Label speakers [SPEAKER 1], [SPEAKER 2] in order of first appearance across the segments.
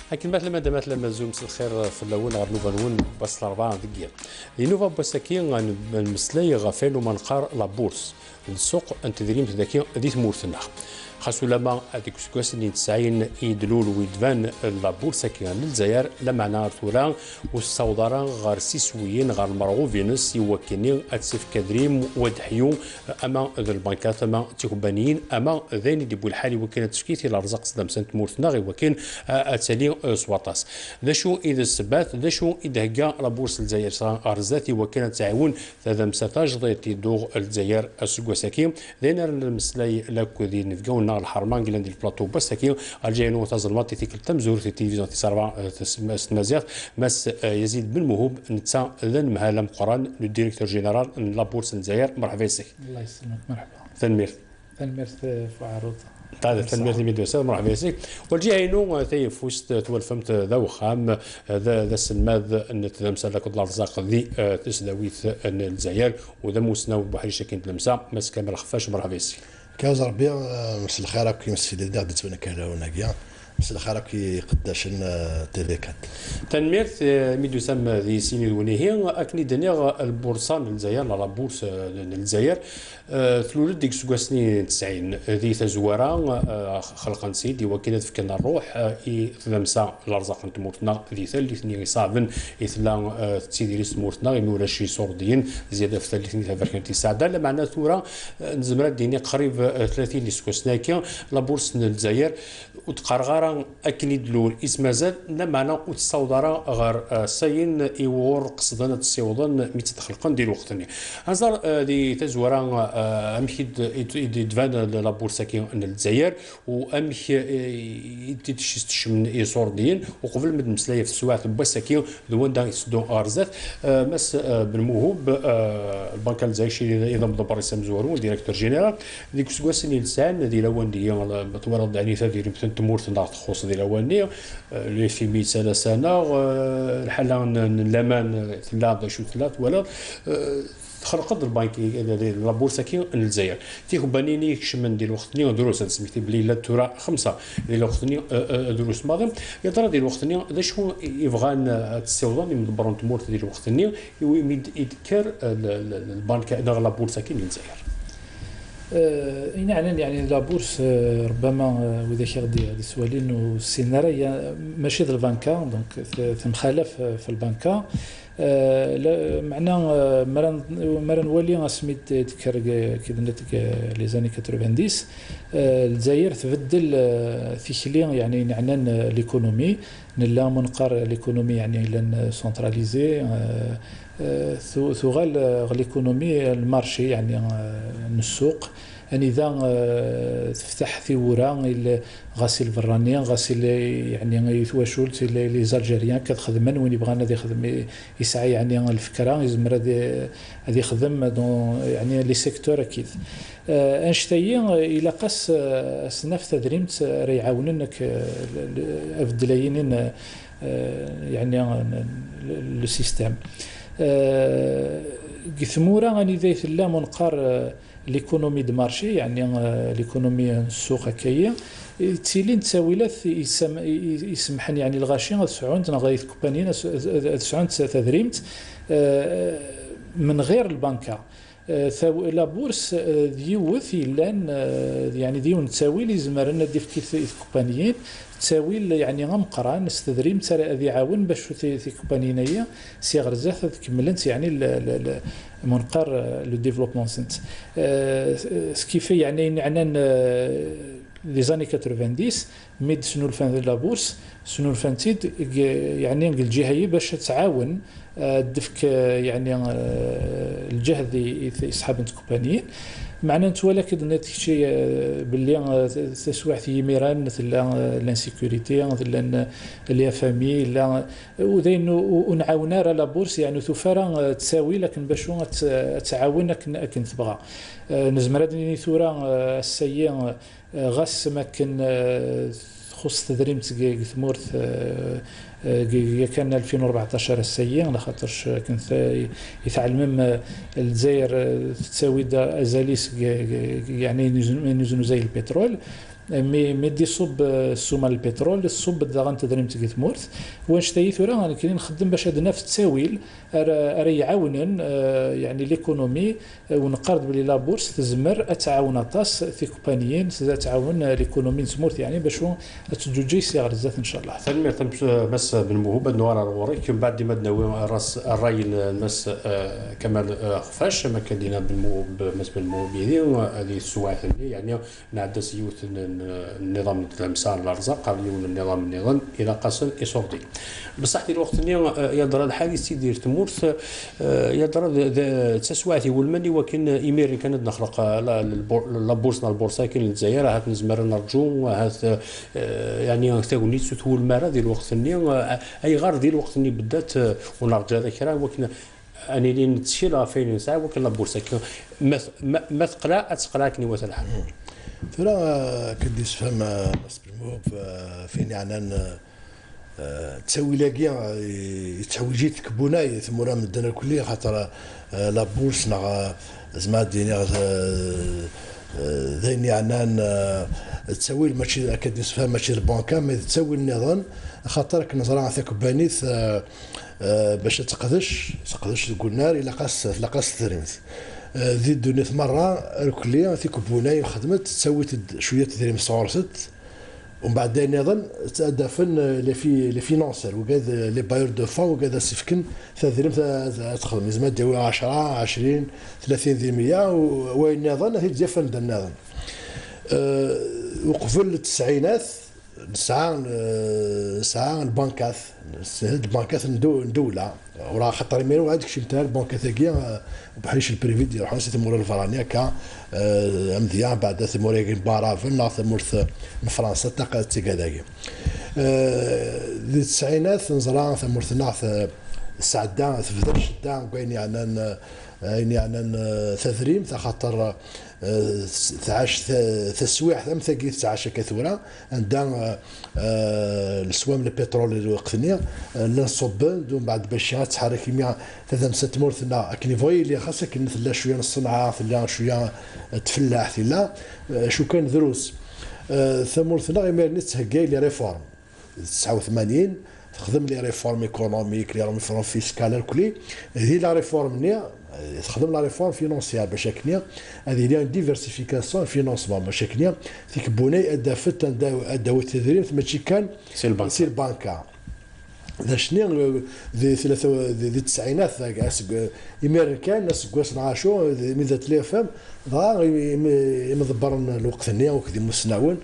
[SPEAKER 1] لكن مثلا مزوم الخير في الاول غير نوفا بس الاربعه دقيقه نوفا بوساكين المسلي غفال ومنقار لابورس السوق انت دريم ذكي دي تمورتنا خاصو لما هذيك سكواس اللي تسعين يدلول ويدفان لابورسا كي للجزائر لما نارتورا والصودرة غار سيسويين غار المرغوفينس يوكني اتسف كادريم ودحيو اما ذا البنكات اما تيكوبانيين اما ذين اللي بو الحالي وكانت تشكيتي الارزاق صدام سنت مورتنا غي وكان اتسالي سواطاس ذا شو اذا السبات ذا شو اذا كاع لابورس الجزائر ارزاتي وكانت تعاون هذا مساتاج ضيتي دوغ الجزائر السكواساكي ذين المسلاي لاكو ذي نفقون الحرمان قلنا ندير البلاطو بس كي الجاينو تظلمات تيك التمزور في التلفزيون تسرع مزيات مس يزيد بن موهوب نتا ذن مهالم قران لو ديريكتور جينيرال لابورس الجزائر مرحبا بك. الله
[SPEAKER 2] يسلمك مرحبا.
[SPEAKER 1] تنمير
[SPEAKER 2] في عروض
[SPEAKER 1] هذا تنمير لي ميدوسا مرحبا بك. والجاينو تي فوست توالفمت ذا وخام ذا السلماذ ان تلمسا لك الارزاق ذي تسداويت الجزائر وذا موسنا وبحري شكين تلمسا مس كامل خفاش مرحبا بك.
[SPEAKER 3] كاوز ربي مس الخير كي مس في دار دتونا كان هنايا مس الخير كي قداش تيفي 4
[SPEAKER 1] تنمير ميدو سام ذي سيني ونيهي اكني دنيا البورصه للجزائر لا بورصه للجزائر ثلولد ديك سكواسني 90 ذي تزواره خلقا سيدي وكانت فكنا الروح ثلمسا الارزاق نتمورتنا ذي ثلث ثني صابن اثلا تسيدي مورتنا ولا شي سوردين زياده في ثلثني تفركنتي سعده لمعنى ثوره نزمرات ديني قريب 30 اللي سكواسناكي لا بورصه للجزائر وتقرغره اكني دلول اسم زاد لمعنى وتصودره غير ساين ايور قصدنا تسيوضن ميت تخلقن ديال وقتني هزار دي تزوره امشي يدفان لابورصه كي الجزائر وامشي يتشم يسوردين وقبل من مسلايه في السواعث بساكي ذوان دا يسدون ارزات مس بالموهوب البنك الجزائري اذا مدبر اسم زورو ديريكتور جينيرال ديك سكواسني لسان ديال الاول دي مطور يعني تدير مثل تمور تخص ديال الاولني لي في 100 سنه الحاله الامان ثلاث شو ثلاث ولا خرقت البنك لابورصه كي الجزائر تيكو بانيني كشمن ديال وقتني دروس سميتي بليله ترى 5 ديال وقتني دروس ماضي يا ترى ديال وقتني ذا شو يبغى تسيوضان يمدبرون تمور ديال وقتني يذكر البنك لابورصه كي الجزائر
[SPEAKER 2] يعني لابورس ربما واذا كي غادي سوالين والسيناريو ماشي د البنكا دونك تمخالف في البنكا معنا مرة نولي سميت تذكر كي درت لي زاني 90 الجزائر تبدل ثيكلي يعني نعنان ليكونومي نلا منقر ليكونومي يعني لان سونتراليزي ثغال ليكونومي المارشي يعني السوق يعني اذا تفتح ثوره غاسل فرانيا غاسل يعني يتواشلت لي زالجيريان كتخدم وين يبغى هذا يخدم يسعى يعني الفكره يزمر هذه يخدم يعني لي سيكتور اكيد انشتاي الى قاس سنف تدريمت راه يعاوننك افدلايين يعني لو سيستيم قثمورا غادي ذي لا منقار ليكونومي دو مارشي يعني ليكونومي السوق هكايا تيلين تساويلات يسمحن يعني الغاشي غتسعون غايث كوبانيين تسعون تدريمت من غير البنكه لا بورس ديوث لان يعني ديون تساويل يزمرنا دي في كوبانيين تساويل يعني غمقران استدريم ترى هذه يعاون باش في كوبانيين سي غرزات تكملت يعني منقر لو ديفلوبمون سنت سكيفي يعني عنان لي زاني 90 ميد شنو الفان لا بورس شنو الفانتيد يعني الجهه باش تعاون الدفك يعني الجهد يسحب انت كوبانيين معنا نتولى كد شي باللي تسوع في ميران مثل لانسيكوريتي مثل لي فامي لا ودين ونعاونا راه لا بورس يعني ثفرا تساوي لكن باش تعاونك كن تبغى نزمر هذه ثوره السيء غاس ما كان خص تدريم ثمورث كان 2014 السيء على خاطرش كنت يتعلم الجزائر تساوي ازاليس يعني نزنو زي البترول مي دي صب السومه البترول الصب داغن تدريم تيت مورث واش تايث راه انا كاين نخدم باش هاد نفس التساويل راه يعاونن يعني ليكونومي ونقرض بلي لا بورس تزمر اتعاون اطاس في كومبانيين تعاون ليكونومي تمورث يعني باش تجوجي صغار بزاف ان شاء الله.
[SPEAKER 1] ثاني بس بالموهبه نوار الغوريك من بعد ما دناوي راس الراي المس كمال خفاش ما كان بالموهبه هذه السوايع يعني نعد سيوت النظام التمثال الارزاق اليوم النظام الى قصر يصوردي بصح في الوقت اللي يضرب الحادث يدير تمورث يضرب تسواعتي والمني وكان ايميري كانت نخلق لابورسنا البورصه كاين الجزائر هات نزمر نرجو هات يعني تاغنيت سوتو المرا ديال الوقت اللي اي غار ديال الوقت اللي بدات ونرجع ذاكره وكنا اني اللي نتشيل فين ساعه وكان لابورصه ما تقرا كني وثلا
[SPEAKER 3] ترى كديس فهم ناس بالموب فين يعني تسوي لاقيا يتحوجيت كبوناي ثم راه مدنا الكليه خاطر لا بورس نا زعما الدنيا ذين يعني تسوي ماشي كديس فهم ماشي البنكه مي تسوي النظام خاطر كنزرع ثاك بانيث باش تقدش قلنا الى قاس تريمت ذي الدنيا مره الكليه في كبوناي خدمت تسويت شويه تدريم صورست ومن بعد نظن تدافن لي فينانسير وكاد لي بايور دو فون وكاد سيفكن تدريم تخدم زعما ديال 10 20 30% وين نظن هي تجفن النظام وقفل التسعينات ساعه البنكات ندوله وراه خاطر ميرو هذاك الشيء نتاع البنكات هكيا بحاليش البريفي ديال حوس تمور الفرانيه كا مزيان بعد تمور بارافن لا تمور من فرنسا تاع هذاك التسعينات نزرع تمور ناث السعدان في الشدان كاين يعني تثريم خاطر تعاش تسويح ثم ثقيل تعاش كثورة عندنا السوام البترول اللي وقتني نصب دون بعد باش تحرك كيمياء ثلاثة ست مورثنا كنيفوي اللي خاصك نثلا شويه الصنعه ثلا شويه تفلاح ثلا شو كان دروس ثمورثنا غير نتهكاي لي ريفورم 89 تخدم لي ريفورم ايكونوميك لي ريفورم فيسكال الكلي هذه لا ريفورم نيا تخدم لا ريفورم فينونسيير باش هكنيا هذه لي ديفيرسيفيكاسيون فينونسمون باش هكنيا فيك بوني ادافت اداو التدريب ماشي كان سي البنكه ذا شنو ذي ثلاثه ذي التسعينات امريكان ناس كواس نعاشو ميزه تليفهم ضا يمضبر الوقت النيا وكذا مسناون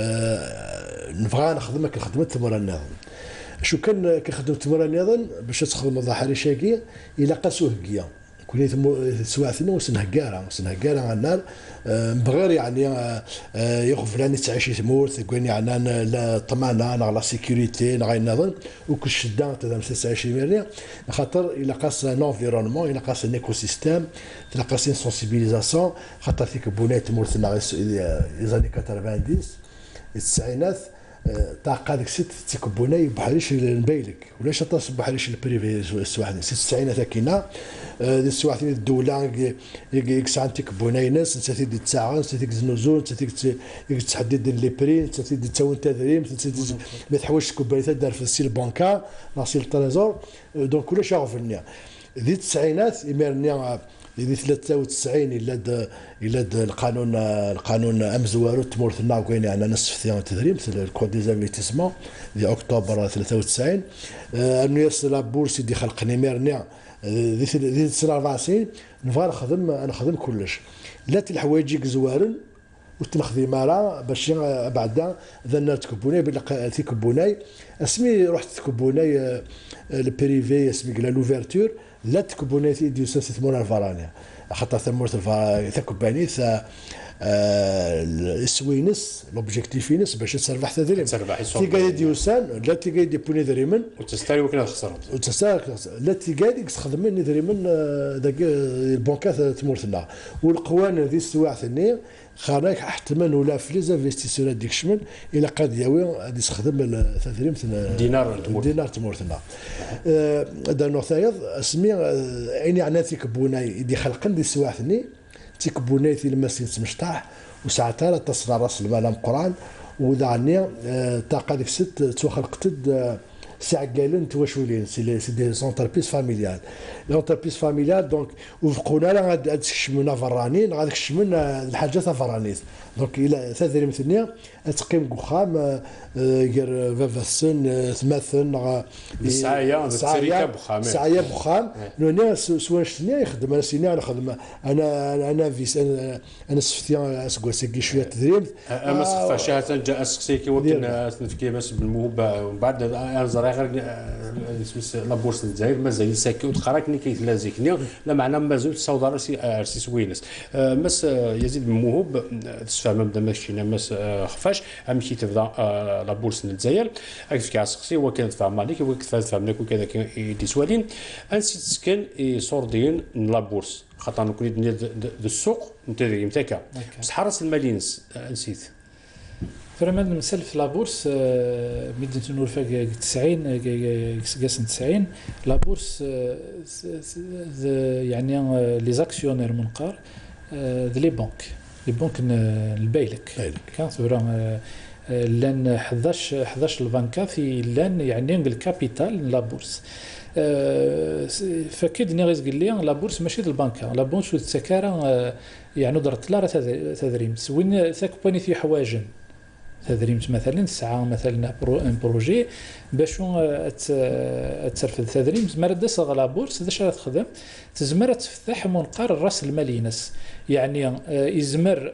[SPEAKER 3] نبغى نخدم كنخدم تمر النظام شو كان كنخدم تمر النظام باش تخدم ظهري شاكيه الى قاسوه كيا كونيت سواعثنا وسنهكارا على النار بغير يعني يغفلاني تعيشي تمور تقول يعني لا طمانه على سيكوريتي غير نظن وكل شده تدام تعيشي مريا خاطر الى قاس لونفيرونمون الى قاس ايكو سيستيم الى قاس سونسيبيليزاسيون خاطر فيك بونيت تمور لي زاني 90 التسعينات تاع قادك ست تكبوناي بحاليش نبايلك ولاش تصب بحاليش البريفي السواحني ست التسعينات كاينه السواحني الدوله يكس عن تكبوناي ناس انت تدي تساعد انت تدي نزول انت تدي تحدد لي بري انت تدي تساون تدريم ما تحوش تكبوناي تدار في السيل بانكا لا سيل تريزور دونك كلش يغفلني ذي التسعينات يمرني اللي 93 الى القانون امزوارو تمورثنا كاين على نصف ثيان تدريم الكود دي زانفيتيسمون دي اكتوبر 93 انه يصل لابورس يدي خلق نيميرنيا ذي سنه 94 نبغى نخدم كلش لا الحوايج زوارن وتنخذي مارا باش بعدا ذا تكبوناي بلا تكبوناي اسمي رحت تكبوناي البريفي اسمي قال لوفيرتور لا تكبوناي ديال سياسه مورا الفرانيا خاطر ثمورت تكباني السوينس لوبجيكتيف ينس باش تربح تدريم تيقاي ديوسان لا تيقاي دي بوني دريمن
[SPEAKER 1] وتستاري وكنا خسرت
[SPEAKER 3] لا تيقاي تخدم مني دريمن داك البنكات تمورتنا والقوانين ذي السواع ثاني خارج احتمال ولا في لي زانفيستيسيون ديك الشمال الى قد ياوي غادي يستخدم تدريم دينار تمورتنا هذا نوثايض اسمي عيني عناتي كبوناي يدي خلقن دي السواع ثاني تيكبوناي في المسين تمشطاح وساعتها لا تصنع راس المال مقران ودعني تاقا ديك الست توخلقت ساعقالن تواشولين سي دي زونتربريز فاميليال لونتربريز فاميليال دونك وفقونا لا غاد تكشمونا فرانين غاد تكشمونا الحاجات فرانيت دونك الى ثلاثه مثلني تقيم قخام غير فافسن ثماثن سعايا بخام نونيا سوا شتني يخدم انا سيني انا خدمه انا فيس انا سفتيان اسكواسكي شويه تدريب
[SPEAKER 1] اما سقفا جاء اسكسيكي وكن نفكي بس بالموهبه ومن بعد انا غير لابورس الجزائر مازال ساكي وتقراكني كيتلازيكني لا معنى مازال تصاوب راسي سوينس مس يزيد بن موهوب تفهم بدا ماشي مس خفاش امشي تبدا لابورس الجزائر كيف كاسقسي هو كان تفهم عليك هو كتفهم لك وكذا يدي سوالين انسي تسكن صوردين لابورس خاطر نكون ديال السوق انت نتاك بصح حرس المالينس نسيت
[SPEAKER 2] فريمون مثال في لابورس مدة نورفا 90 لابورس يعني لي زاكسيونير منقار لي بنك البايلك كانت ورا لان 11 البنكات لان يعني الكابيتال لابورس فكيد نيغيز قال لي لابورس ماشي البنكه لابورس تسكارا يعني درت لا تدريم وين ثاكباني في حواجن تدريمت مثلا ساعه مثلا بروجي باش ترفد تدريمت مرد صغ لابورس اش تخدم تزمر تفتح منقار راس المال ينس يعني يزمر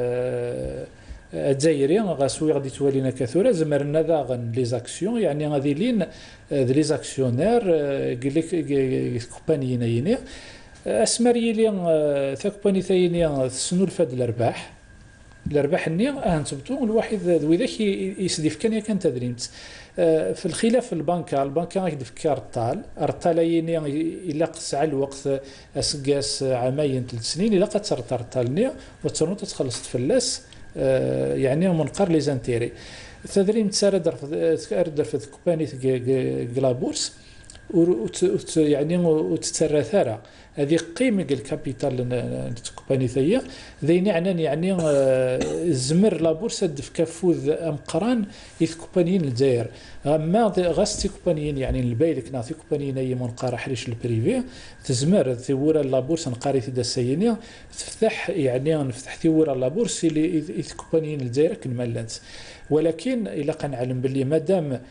[SPEAKER 2] الجزائري غاسوي غادي تولينا كثوره زمرنا داغن لي زاكسيون يعني غادي لين لي زاكسيونير قال لك كومبانيين يني اسمري لي ثاكباني ثاني تسنو الفاد الارباح الني نثبتوا الواحد وذاك يسدي فكان كان تدريمت في الخلاف البنكه غادي فكر الطال يني الا قسع الوقت اسقاس عامين 3 سنين الا قد ترطالني وتنوض تخلص تفلس يعني منقر لي زانتيري تدريم تسرد في كومباني كلابورس يعني وتتسرى ثرى هذه قيمه الكابيتال الكومباني ثيا ذي يعني الزمر لابورس في كفوذ امقران في كومبانيين الجزائر اما غاستي كومبانيين يعني البايلك ناثي كومبانيين اي منقار حريش البريفي تزمر ثورا لابورس نقاري في السينيه تفتح يعني نفتح ثورا لابورس اللي كومبانيين الجزائر كنملات ولكن الا كنعلم باللي مادام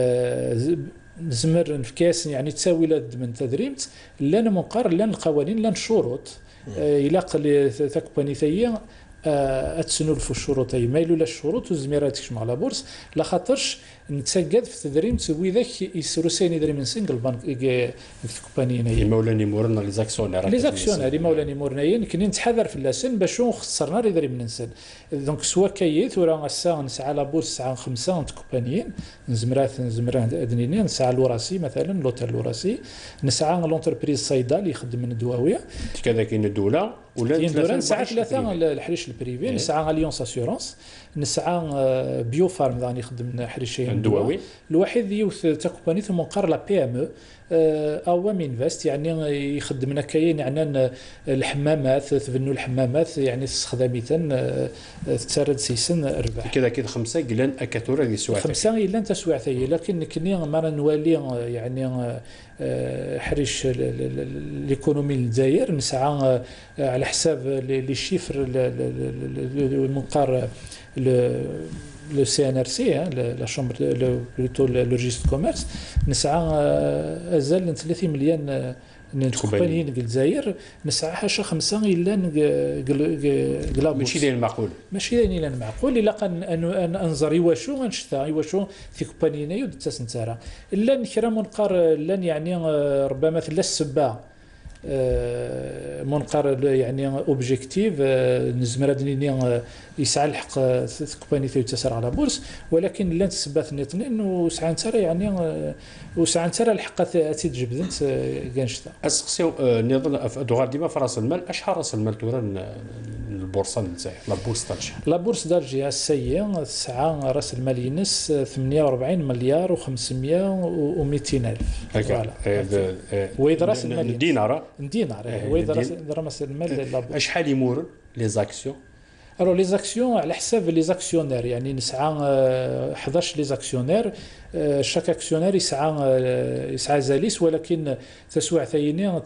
[SPEAKER 2] نزمر في كاس يعني تساوي لد من تدريمت لان منقار لان القوانين لان الشروط الى قال ثاكباني ثيا اتسنو في الشروط يميلوا للشروط وزميراتك مع لابورس لا خاطرش نتسقد في التدريم تسوي ذاك يسرو سيني دري من سنجل بانك كومباني
[SPEAKER 1] مولاني مورنا لي زاكسيونير
[SPEAKER 2] مولاني مورناين كني نتحذر في اللسن باش خسرنا دري من نسن دونك سوا كيت ورا الساعه نسعى لابورس ساعه 5 كومبانيين نزمرات ادنينين نسعى الوراسي مثلا لوتيل الوراسي نسعى لونتربريز صيدا اللي يخدم من الدواويه
[SPEAKER 1] كذا كاين الدوله ولا
[SPEAKER 2] نسعى ثلاثه الحريش البريفي نسعى اليونس اسيورونس نسعى بيو فارم ثاني يخدم حريشين
[SPEAKER 1] الدواوي
[SPEAKER 2] الواحد يوث تكوباني ثم قر لا بي ام او مينفست يعني يخدمنا كاين يعني الحمامات تبنوا الحمامات يعني استخداميتن تسرد سيسن ربح
[SPEAKER 1] كذا 5 قلان اكاتورا دي سواع
[SPEAKER 2] 5 الا انت سواع ثي لكن كني ما نوالي يعني حريش ليكونومي الجزائر نسعى على حساب لي شيفر المنقار le CNRC, la chambre, plutôt le registre de commerce, نسعى أزال 3 مليون كومبانيين الجزائر نسعى حاشا 5 إلا قلابوس
[SPEAKER 1] ماشي داين معقول
[SPEAKER 2] إلا معقول إلا أن أنظر يواشو غنشتا يواشو في كومبانيين يود تسنتارا إلا نكرا منقار لان يعني ربما ثلاث السباع منقر يعني اوبجيكتيف نزمر هذني يسعى الحق كومباني تسار على بورس ولكن لان تثبت الاثنين وسعى نترى يعني وسعى نترى الحق تجبدنت كانشتا
[SPEAKER 1] اسقسيو نظن دوغار ديما في راس المال اشهر راس المال تورا البورصه الجزائر لا بورصه دارجي السيئه سعى راس المال ينس 48 مليار و500 و200 الف هكا
[SPEAKER 2] ويد راس المال
[SPEAKER 1] دينار
[SPEAKER 2] ويد راس المال
[SPEAKER 1] شحال يمور لي زاكسيون
[SPEAKER 2] الو لي زاكسيون على حساب لي زاكسيونير، يعني نسعى 11 لي زاكسيونير، شاك اكسيونير يسعى زاليس، ولكن تسوع ثاني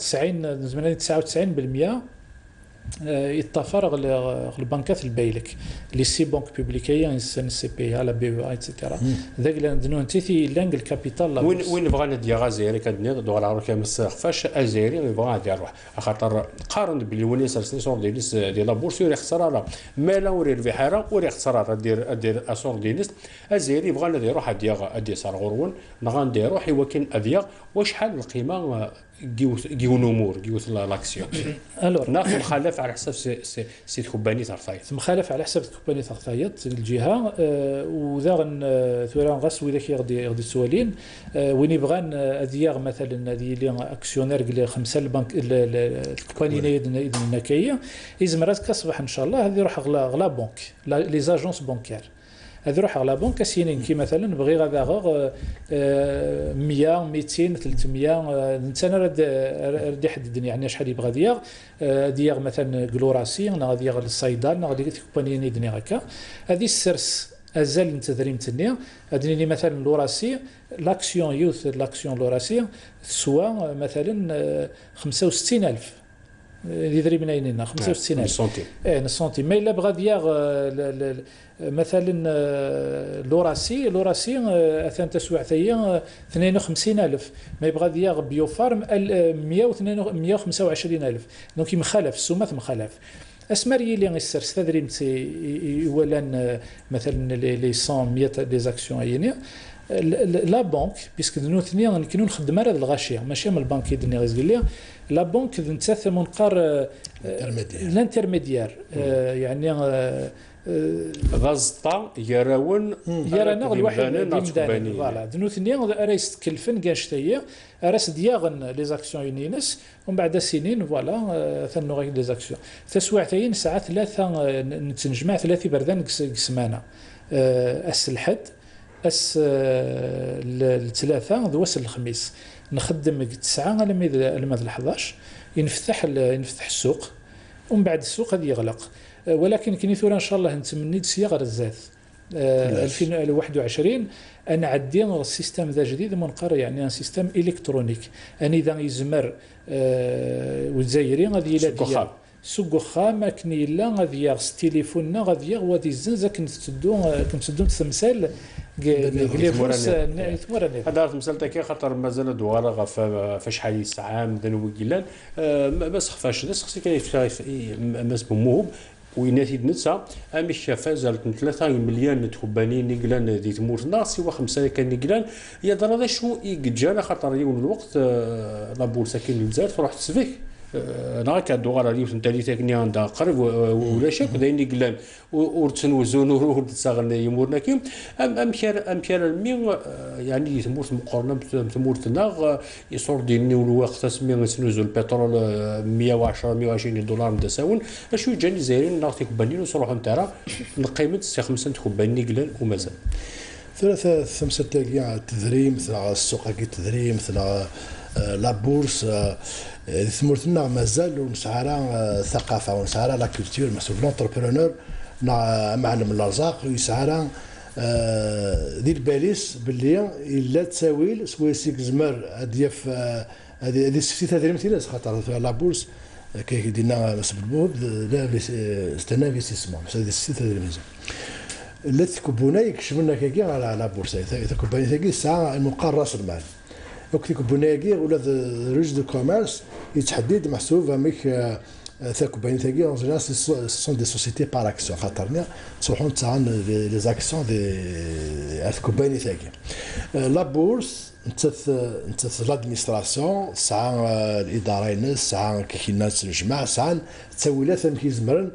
[SPEAKER 2] 99% يتفرغ البنكات البايلك لي سي بنك بوبليكيه ان سي بي على بي بي ايتترا ذاك اللي عندنا تيثي لانج الكابيتال
[SPEAKER 1] وين بغى ندير غازيري كدني دو على كامل فاش ازيري يبغى يروح خاطر قارن بالوني سرسني صور ديال لابورس يوري خساره ما لا وري البحاره وري خساره دير اسور دينيس ازيري يبغى ندير يروح ادي صار غرون نغندير روح ولكن اديا وشحال القيمه جيو نمور جيو لاكسيون
[SPEAKER 2] الور
[SPEAKER 1] ناخذ مخالف على حساب سي كومباني ترفايت
[SPEAKER 2] مخالف على حساب كومباني ترفايت الجهه وذا ثوران غاس وذاك يغدي السوالين وين يبغى ادياغ مثلا هذه اللي اكسيونير قال 5 البنك الكومباني يدنا كايه يزمرات كصباح ان شاء الله هذه يروح غلا بنك لي زاجونس بانكير هذا يروح على بنك سينين كي مثلا بغي غادا 100 200 300 انسان راه يحدد يعني شحال يبغى دياغ مثلا كلوراسي غادي دياغ الصيدال غادي كومباني ندني هكا هذه السرس ازال التدريم تنيا ادني مثلا لوراسي لاكسيون يوث لاكسيون لوراسي سوا مثلا 65000 اللي ضربنا ينينا 65000
[SPEAKER 1] سنتيم
[SPEAKER 2] سنتيم ما الا بغى دياغ مثلا لوراسي اثن تسوع ثيا 52000 ما يبغى دياغ بيو فارم 125000 دونك مخالف السمات مخالف اسمري اللي غيسر استدريم ولا مثلا لي 100 دي زاكسيون عينيه لا بنك بيسك دنو ثنيا نكونوا نخدم هذا الغاشيه ماشي من البنك يدني غير لي لا بنك نتاث منقر الانترميديار يعني
[SPEAKER 1] غزطه يراون
[SPEAKER 2] يرانا الواحد ديمداني فوالا دنو ثنيا راه يستكلفن كاع شتيه راس دياغن لي زاكسيون ينينس ومن بعد سنين فوالا ثنو غير لي زاكسيون تسوعتين ساعات ثلاثه نتنجمع ثلاثه بردان سمانه الحد الثلاثه ذوس الخميس نخدم 9 الماذ 11 ينفتح السوق ومن بعد السوق هذا يغلق ولكن كني ثورا ان شاء الله نتمنى صياغه الزاد 2021 انا عدينا السيستم ذا جديد منقر يعني ان سيستم الكترونيك اني اذا يزمر والجزائري غادي يلا سوق خام كني لا غادي يغس تليفوننا غادي غادي الزنزه كنتسدو تمثال قال فرص
[SPEAKER 1] نتمرن هذا المثال تاعي خاطر مازال دوار فاش حالي عام دنو قيلان بس خفاش خصك كيف ماس موهوب ويناتي نتسا امي شافازال 3 مليون تخبانين نقلان دي تمورنا سوا 5 كان نقلان يا درا شو يجانا خاطر يوم الوقت لا بورصه كاين الجزائر تروح تسفيك ناك دوغ على يوسف نتالي تكني عندها قرب ولا شك دايني قلان ورتنوزون ورتساغن يمورنا كيم امشار المي يعني تمورت مقارنه بتمورتنا يصور ديني الوقت اسمي نسنوزو البترول 110 120 دولار متساون اشو جاني زايرين نعطيك بنين وصروح نتاعها القيمه 5 تكبني قلان ومازال
[SPEAKER 3] ثلاثه 5 تاع التدريم تاع السوق كي التدريم تاع لا بورس ثمرتنا مازال ونسعى ثقافه ونسعى لا كولتور مسؤول لونتربرونور معلم الارزاق يسعى دير باليس باللي الا تساويل سوا سيك زمر هاديف هذه السيتي تدريم تيلاس خاطر لا بورس كيدينا مسبب لا استنى انفستيسمون هذه السيتي تدريم لا تكبونا يكشفنا كي على لا بورس تكبونا تاكي ساعه المقارنه راس المال وقت كوبوناكي ولا ريج دو كوميرس يتحدد محسوب ميك ثاك بينتاكي اون جينيرال سون دي سوسيتي بار اكسيون خاطرنا تروحون تاع لي زاكسيون دي كوباني تاكي لا بورس نتث لادمينستراسيون ساعه الاداره ينس ساعه كي الناس الجماعه ساعه تسويلات كيزمرن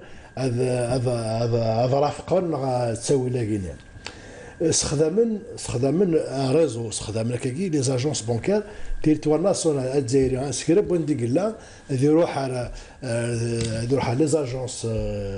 [SPEAKER 3] هذا رافقا تسويلا كينيا استخدام ريزو استخدام كاكي لي زاجونس بانكير تيرتوانا صونا الجزائري سكرب وندي قلا يروح على يروح على لي زاجونس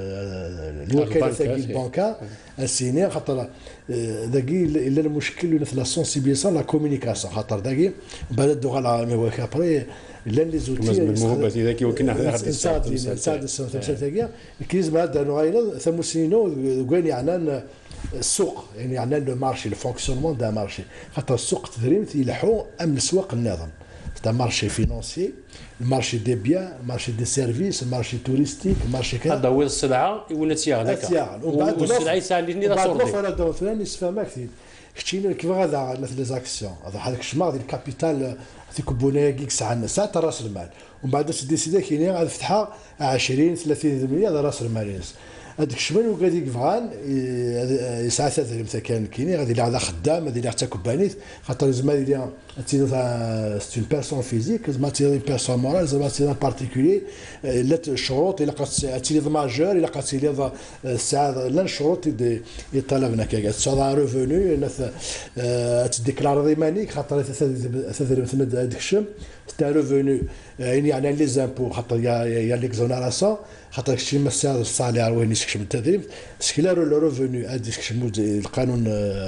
[SPEAKER 3] الوكاله تاع البنكه السيني خاطر داكي الا المشكل في لا سونسيبيسيون لا كومونيكاسيون خاطر داكي بعد دو على مي واك ابري الا لي زوتي
[SPEAKER 1] الموهبه ذاك وكنا
[SPEAKER 3] نساعد السنه كيز ما هذا نوعين ثموسينو كوين يعني السوق يعني لو مارشي لو فونكسيونمون دا مارشي خاطر السوق تدريم يلحو ام السواق النظام تاع مارشي فينونسي المارشي دي بيان المارشي دي سيرفيس المارشي توريستيك المارشي كذا
[SPEAKER 1] هذا هو السلعه ولا تياغ والسلعه يسالي لنا صورتي
[SPEAKER 3] بعد فلا دو فلان يسفهم كثير كتشينا كيف غادا مثل لي زاكسيون هذاك الشماغ ديال الكابيتال تيكبونا كيك ساعه ساعه راس المال ومن بعد تديسيدا كاينين غادي فتحها 20 30% هذا راس المال هذاك الشمال وغادي يفغان يسعى ثلاثه مثلا كان كاينين غادي يلعب خدام غادي يلعب حتى كوبانيت خاطر زعما ديال سي اون بيرسون فيزيك زعما تي اون بيرسون مورال زعما تي ان بارتيكولي لا الشروط الا قات لي ماجور الا قات لي الساعه لا الشروط يطلبنا كاع تصاد ريفوني تديكلار ضمانيك خاطر ثلاثه مثلا هذاك الشم تاع ريفوني يعني لي زامبو خاطر يا ليكزوناراسيون خاطر شي مسار الصالير وين يسكشم التدريب سكيلارو لو ريفوني هذيك كشمو القانون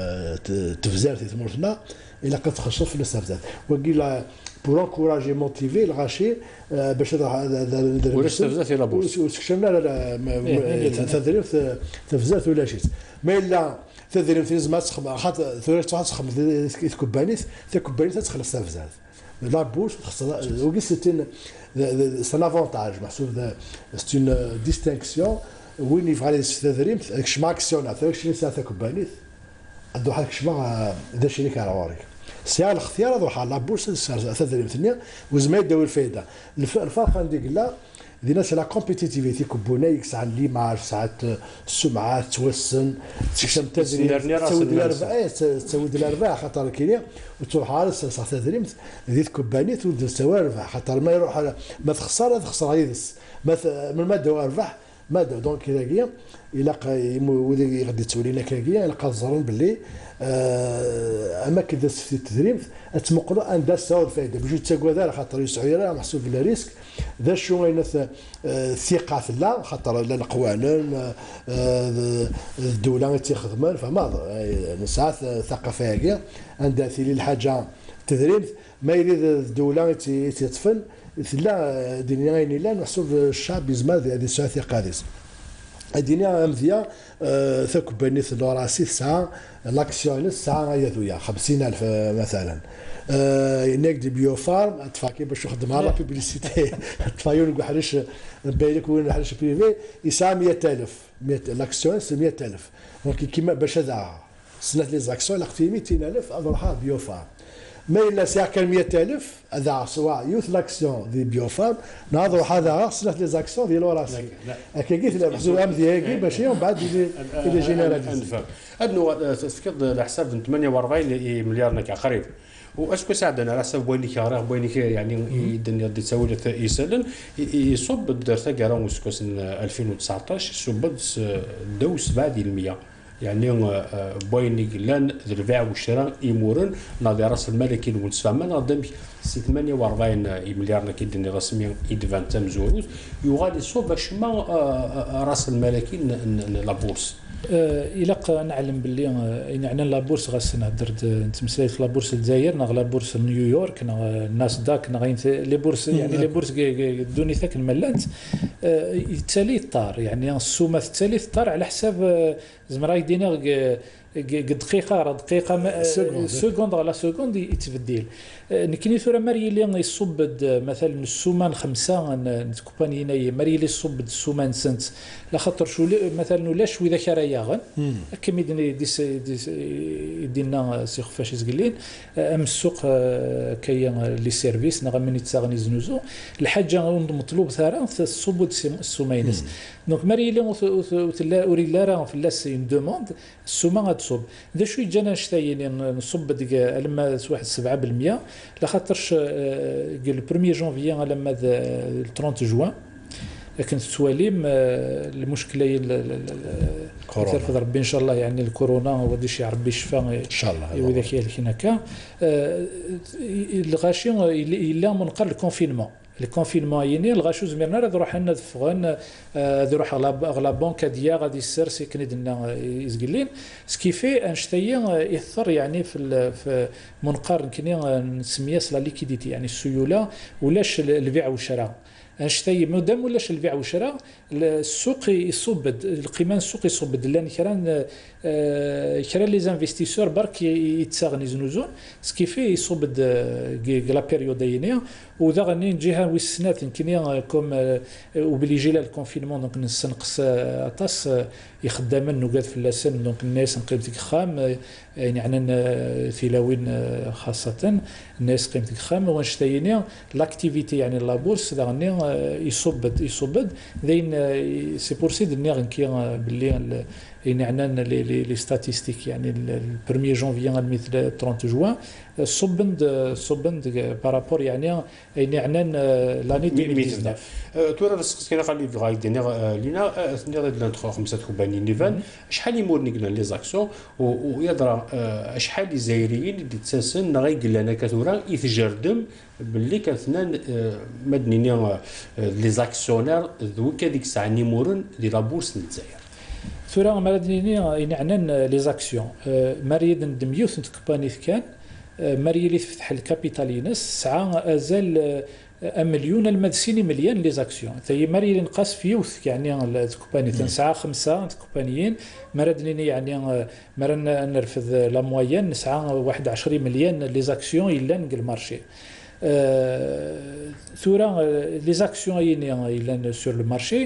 [SPEAKER 3] التفزير تيتمرنا الا كتخشى في الاستفزاز وكيلا بور انكوراجي موتيفي الغاشي باش هذا
[SPEAKER 1] ولا استفزاز الى بوس
[SPEAKER 3] وسكشمنا لا تدريب تفزات ولا شي ما الا تدريب في زعما خاطر ثلاثه تخم كوبانيس كوبانيس تخلص استفزاز لا بوش وكي سيتين سان افونتاج محسوب سي اون ديستينكسيون وين يفعل التدريب كشما اكسيونات 20 ساعه كوبانيس عنده حال كشما دا شريك على عورك سي الاختيار هذا على بورس تدريب ثانيه وزما يداو الفائده الفرق عندي قلا دينا سي لا كومبيتيتيفيتي كوبونا يكسع ليماج ساعات السمعه توسن تكشم تدريب تسود الارباح خاطر كاين وتروح على صح تدريب ديت كوبانيت وتسوى ارباح خاطر ما يروح ما تخسر يدس من ماده ارباح ماده دونك كذا الا غادي تولينا كاكيا يلقى الزرون باللي اماكن داز في التدريب تمقلوا ان داز ساو الفائده بجوج تاكوا دار خاطر يسعوا محسوب بلا ريسك ذا شو الثقه في الله خاطر لا القوانين الدوله اللي تخدم فما ساعات ثقافه كاع عندها ثلي الحاجه التدريب ما يريد الدوله تتفن لا دنيا لا محسوب الشعب يزمر هذه الثقه هذه الدنيا امثيه ثاك بني راسي ساعه لاكسيون ساعه يذويا 50,000 مثلا هناك دي بيو فارم تفاكي باش يخدمها لا بيبليسيتي تفايون كحرش باينك وين حرش بريفي يساع 100,000 لاكسيون 100,000 دونك كيما باش هذا سنه لي زاكسيون لقيتي 200,000 اضربها بيو فارم ما إلا ساعة كان 100,000 هذا سواء يوث لاكسيون دي بيوفارم نهضروا هذا صنع لي زاكسيون ديال راسي هكا قلت لا محسوب امثيه باش من بعد الى جينيراليز
[SPEAKER 1] انه تفكد على حساب 48 مليار قريب واسكو ساعدنا على حسب وين كيغرق وين يعني الدنيا دي تسوي يسلن يصب الدرسه كاع وسكو 2019 صب دو 7% يعني بويني لان البيع والشراء يمورن نادي راس المال كي نتفاهم نظم 48 مليار كيدني رسميا يدفان تمزوروز يغادي يصوب باش ما راس المال كي لابورس
[SPEAKER 2] الى نعلم باللي يعني لابورس غاس نهضر نتمساي في لابورس الجزائر نغ لابورس نيويورك نغ الناس داك نغ لي بورس يعني لي بورس دوني ثاك الملات يتالي الطار يعني السومه التالي الطار على حساب زعما يدينا دقيقه سكوند على سكوند يتبدل نكني ثورة مري اللي يصب مثلا السومان 5 كومبانينا مري اللي يصب السومان سنت لا خاطر شو مثلا ولا شوي ذاك راياغن كم يدينا سي خفاش يزقلين ام السوق كاين لي سيرفيس نغا من يتساغني زنوزو الحاجه مطلوب ثارا الصب السومينس دونك مري اللي وري لا في لاس اون دوموند السوما غتصب ذا شوي جانا شتايني نصب ديك لما واحد 7% لا خاطرش قال 1 جونفي لما 30 جوان لكن تواليم المشكله ترفض ربي ان شاء الله يعني الكورونا ودي شي ربي يشفى ان
[SPEAKER 3] شاء الله
[SPEAKER 2] وذاك هناك الغاشي الا منقر الكونفينمون الكونفينمون يعني الغاشو زمرنا راه روح لنا فغان روح على بنك ديا غادي يسر سيكني دنا يزقلين سكيفي انشتاي يثر يعني في منقار كني نسميه لا ليكيديتي يعني السيوله ولاش البيع والشراء انشتاي مادام ولاش البيع والشراء السوق يصبد القيمه السوق يصبد لان كرا لي زانفستيسور برك يتساغني زنوزون سكيفي يصبد لا بيريودينيا وذا غني جهه وسنات يمكن كوم وبليجي لا الكونفينمون دونك نسنقص اطاس يخدم نوقات في اللسان دونك الناس نقيمتك خام يعني عندنا ثلاوين خاصه الناس قيمتك خام وانشتاينيا لاكتيفيتي يعني لابورس ذا غني يصبد ذين سي بور سي دنيا غنكي باللي يعني عندنا لي ستاتيستيك يعني البروميير جونفي مثل 30 جوان صبند بارابور يعني عندنا لاني 2019
[SPEAKER 1] تورا رسقنا قال لي غاي دينا لينا ثني غادي ندخل 5 كومباني نيفان شحال يمور نقنا لي زاكسيون ويضرا شحال الجزائريين اللي تساسن غايقول لنا كثورا يتجردم باللي كثنا مدنيين لي زاكسيونير ذوك هذيك الساعه نيمورن دي لابورس الجزائر
[SPEAKER 2] ثورا مالديني يعني لي زاكسيون مريد ندم يوث كومباني كان مريي اللي تفتح الكابيتالينس ساعه ازال مليون المدسيني مليون لي زاكسيون تاهي مريي اللي نقاس في يوث يعني الكومباني تنسعى 5 كومبانيين مرادني يعني مرنا نرفض لا موين نسعى 21 مليون لي زاكسيون الا نقل مارشي ثورا لي زاكسيون الا سور لو مارشي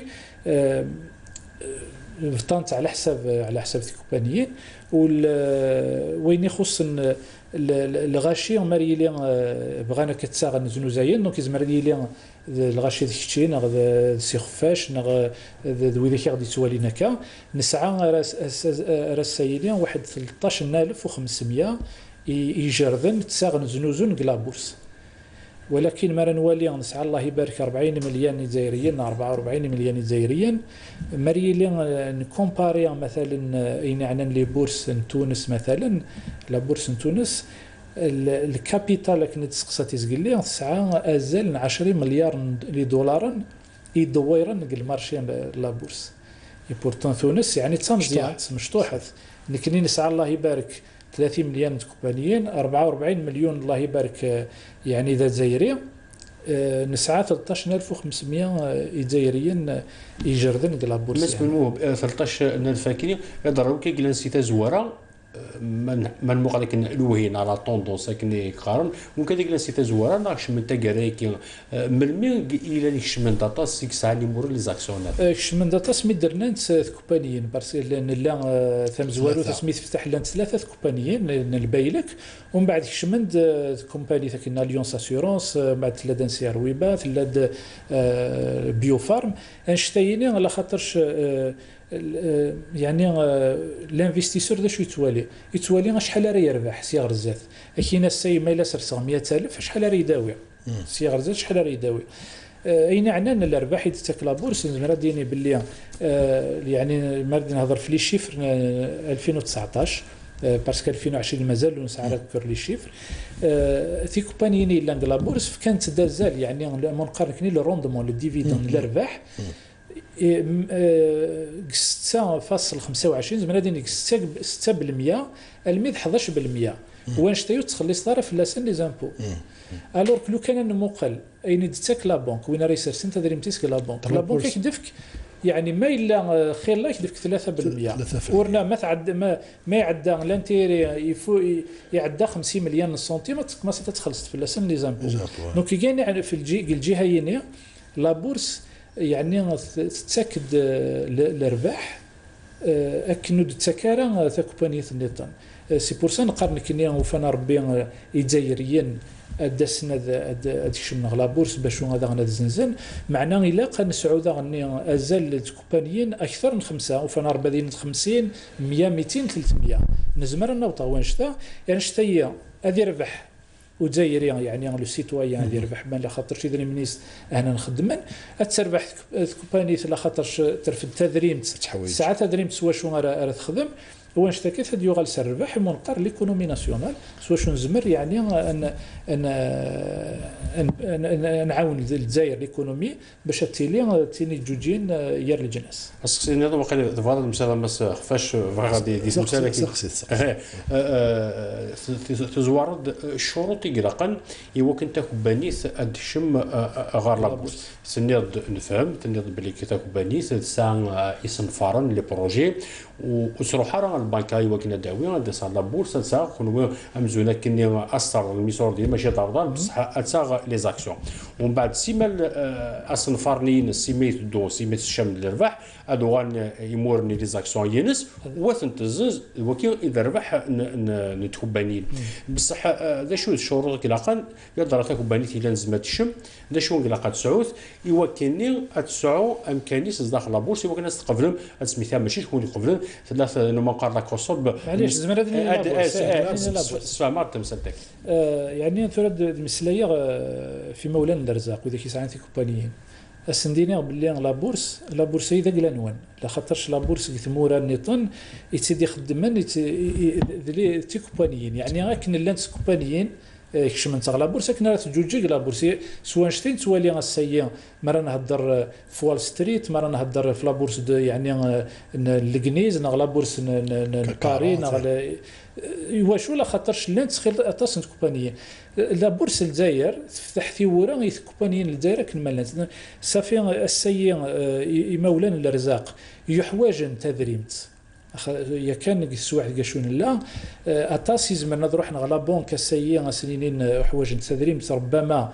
[SPEAKER 2] طانت على حساب الكومبانيين وين يخص الغاشي ماري لي بغانا كتساغ نزنو زاين دونك يزمر لي الغاشي ديكشي ناغ سي خفاش ناغ ذوي غادي توالينا كا نسعى راسايلين واحد 13500 يجردن تساغ نزنوزون كلابورس ولكن ما نوالي نسعى الله يبارك 40 مليون جزائريين 44 مليون جزائريين مري لي نكومباري مثلا اين عندنا لي بورس تونس مثلا لا بورس تونس الكابيتال كنت سقساتي تقول لي تسعى ازال 10 مليار دولار يدويرن المارشي لا بورس بورتون تونس يعني تمزيان مشطوحه لكن نسعى الله يبارك 30 مليون كومبانيين 44 مليون الله يبارك يعني اذا جزائري نسعى 13500 جزائريين يجردن ديال لابورس
[SPEAKER 1] مسكون مو 13000 كيلو يضربوا كي جلسيتا زواره من مقال كن لوهين على طوندونس كني قارن ممكن ديك لسيتا زواره ناقش من تاكرايكي ملمي الى ديك من داتا سيك ساعه لي مور لي زاكسيونير
[SPEAKER 2] من داتا سميت درنا كومبانيين بارسك لان لا ثم زوارو سميت فتح لنا 3 كومبانيين البايلك ومن بعد كشمند كومباني ثكنا ليونس اسيورونس بعد ثلاثه سي ار ويبا ثلاثه بيو فارم انشتايني على خاطرش يعني الانفستيسور دا شو يتوالي شحال راه يربح صيغر الزات كاين السي ما الا سر 700000 شحال راه يداوي صيغر الزات شحال راه يداوي اين عندنا الارباح تاع لابورس زعما ديني باللي يعني ما نهضر في لي شيفر 2019 باسكو 2020 مازال نسعى نذكر لي شيفر في كومبانيين الا لابورس كانت دازال يعني منقارن لو روندمون لو ديفيدون الارباح 6.25 زعما ديني 6% الميد 11% وانشتايو تخلص طرف لا سن لي زامبو الوغ لو كان نموقل اين دتك لا بنك وين راه يسرسن تدري متيسك لا بنك كيدفك يعني ما الا خير لا يدفك 3% ورنا ما تعد ما يعدى لانتيري يعدى 50 مليون سنتيم ما تتخلص في لا سن لي زامبو دونك كاين في الجهه هي لا بورس يعني تتاكد الارباح اكنو تكارا تاع كومبانيات النيطان سي بور سا نقارن كني وفانا ربي الجزائريين داسنا هذيك من لا بورس باش هذا غنى زنزن معنا الا كان سعوده غني ازال الكومبانيين اكثر من 5 وفانا ربي 50 100 200 300 نزمر نوطا وين شتا يعني شتا هي هذه ربح ودايري يعني لو سيتويان اللي يربح ما خاطرش اذا منيس انا نخدم تربح كومباني لا خاطرش ترفد تدريم ساعات تدريم سوا شو راه تخدم واش اشتكيت هاد يوغال سربح منقر ليكونومي ناسيونال سوا شو نزمر يعني ان نعاون الجزائر ليكونومي باش تيني جوجين يار الجناس
[SPEAKER 1] خاصك نظام قال فوالا المساله ما خفاش غادي دي مساله تزوارد الشروط يقلقن ايوا كنت كوبانيث ادشم غار لابورس سنيض نفهم تنيض بلي كي كوبانيث سان يصنفارن لي بروجي وصراحه راه البنكه ايوا كنا داويين دي صار لابورس سا كونوا امزونا كني اثر الميسور ديال ماشي دار بصح اتساغ لي زاكسيون ومن بعد سيمال اصنفارني سيميت دو سيميت الشام الربح ادوان يمورني لي زاكسيون ينس وثن تزز وكي اذا ربح نتكوبانين بصح ذا شو الشروط كلاقان يقدر تكوباني الى نزمات الشم ذا شو كلاقا تسعود ايوا كاينين تسعو امكانيس داخل لابورس ايوا الناس تقبلهم سميتها ماشي شكون اللي يقبلهم ثلاثه نمقر لا كوسوب
[SPEAKER 2] معليش زعما هذا
[SPEAKER 1] فهمت مسلتك
[SPEAKER 2] يعني ترد المسليه في مولان الارزاق واذا كيسعانتي كومبانيين السندينيغ باللي لا بورس اذا قلا نوان لا خاطرش لا بورس كثمورا نيطن يتسدي خدمان لي تي كومبانيين يعني غاكن لانت كومبانيين كشمن تاع لا بورس كنا تجوجي لا بورس سواء شتين توالي غاسيا مرة نهضر في وول ستريت مرة نهضر في لا بورس يعني الكنيز نغ لا بورس باري نغ واش ولا خاطرش لانت تخيل اتصن كومبانيه لا بورس الجزائر تفتح ثيورا كومبانيين الجزائر كنمالات صافي السي يمولان الارزاق يحواج تدريمت يا كان السواعد قاشون لا اتاسي زعما نروح نغلا بونك السيئه سنين حوايج تدريم ربما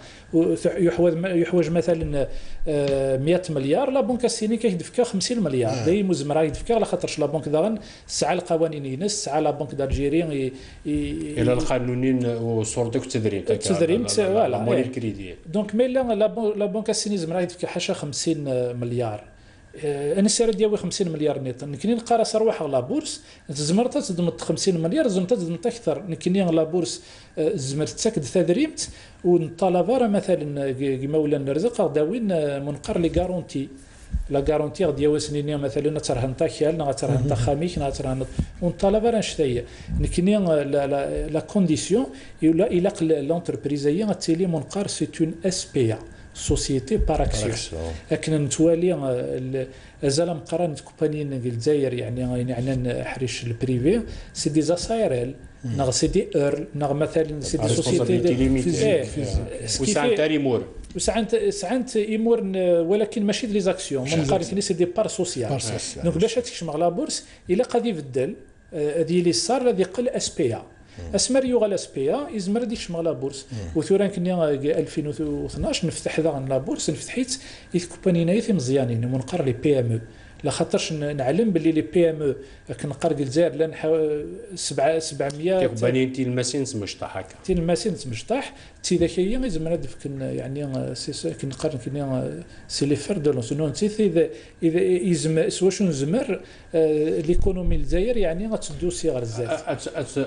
[SPEAKER 2] يحواج مثلا 100 مليار لا بونك السيني كيدفكا 50 مليار داي مزمره يدفكا على خاطرش لا بونك داغن سعى القوانين ينس سعى لا بونك دالجيري
[SPEAKER 1] الى القانونين وصورتك التدريم
[SPEAKER 2] فوالا
[SPEAKER 1] موني الكريدي
[SPEAKER 2] دونك مي لا بونك السيني زعما يدفكا حاشا 50 مليار انا السعر ديالي 50 مليار نيط نكني نلقى راس ارواح لا بورس زمرت تضمت 50 مليار زمرت تضمت اكثر نكني لا بورس زمرت تاكد تدريمت والطلبه مثلا كيما ولا نرزق داوين منقر لي غارونتي لا غارونتي غادي يواسنيني مثلا ترهن تاكيال نا ترهن تخاميك نا ترهن والطلبه راه شتايه نكني لا كونديسيون الى لونتربريزيه تيلي منقر سي اون اس بي سوسيتي بار اكسيون لكن نتوالي ازال مقارنه كومبانيين الجزائر يعني حريش البريفي سي دي زاسايريل نغ سي دي نغ مثلا سي دي سوسيتي
[SPEAKER 1] وسعن تاريمور
[SPEAKER 2] وسعنت يمور ولكن ماشي لي زاكسيون مقارنه سي دي بار سوسيال دونك باش تكشم على بورس الا قد يبدل هذه اللي صار الذي قل اس بي اسمر يوغال اس بي يزمر ديك شمال لا بورس وثوران كنا 2012 نفتح ذا لا بورس نفتحيت كومبانيين مزيانين منقر لي بي ام لا خاطرش نعلم باللي لي بي ام كنقرق الجزائر لان 700
[SPEAKER 1] كومبانيين تي الماسين مشطح هكا
[SPEAKER 2] تي الماسين مشطح تي ذكيه زعما دفك يعني كنقرن كنا سي لي فير دو لونسيون تي اذا يزم سوا شنو زمر ليكونومي الجزائر يعني غتدوسي غير الزاف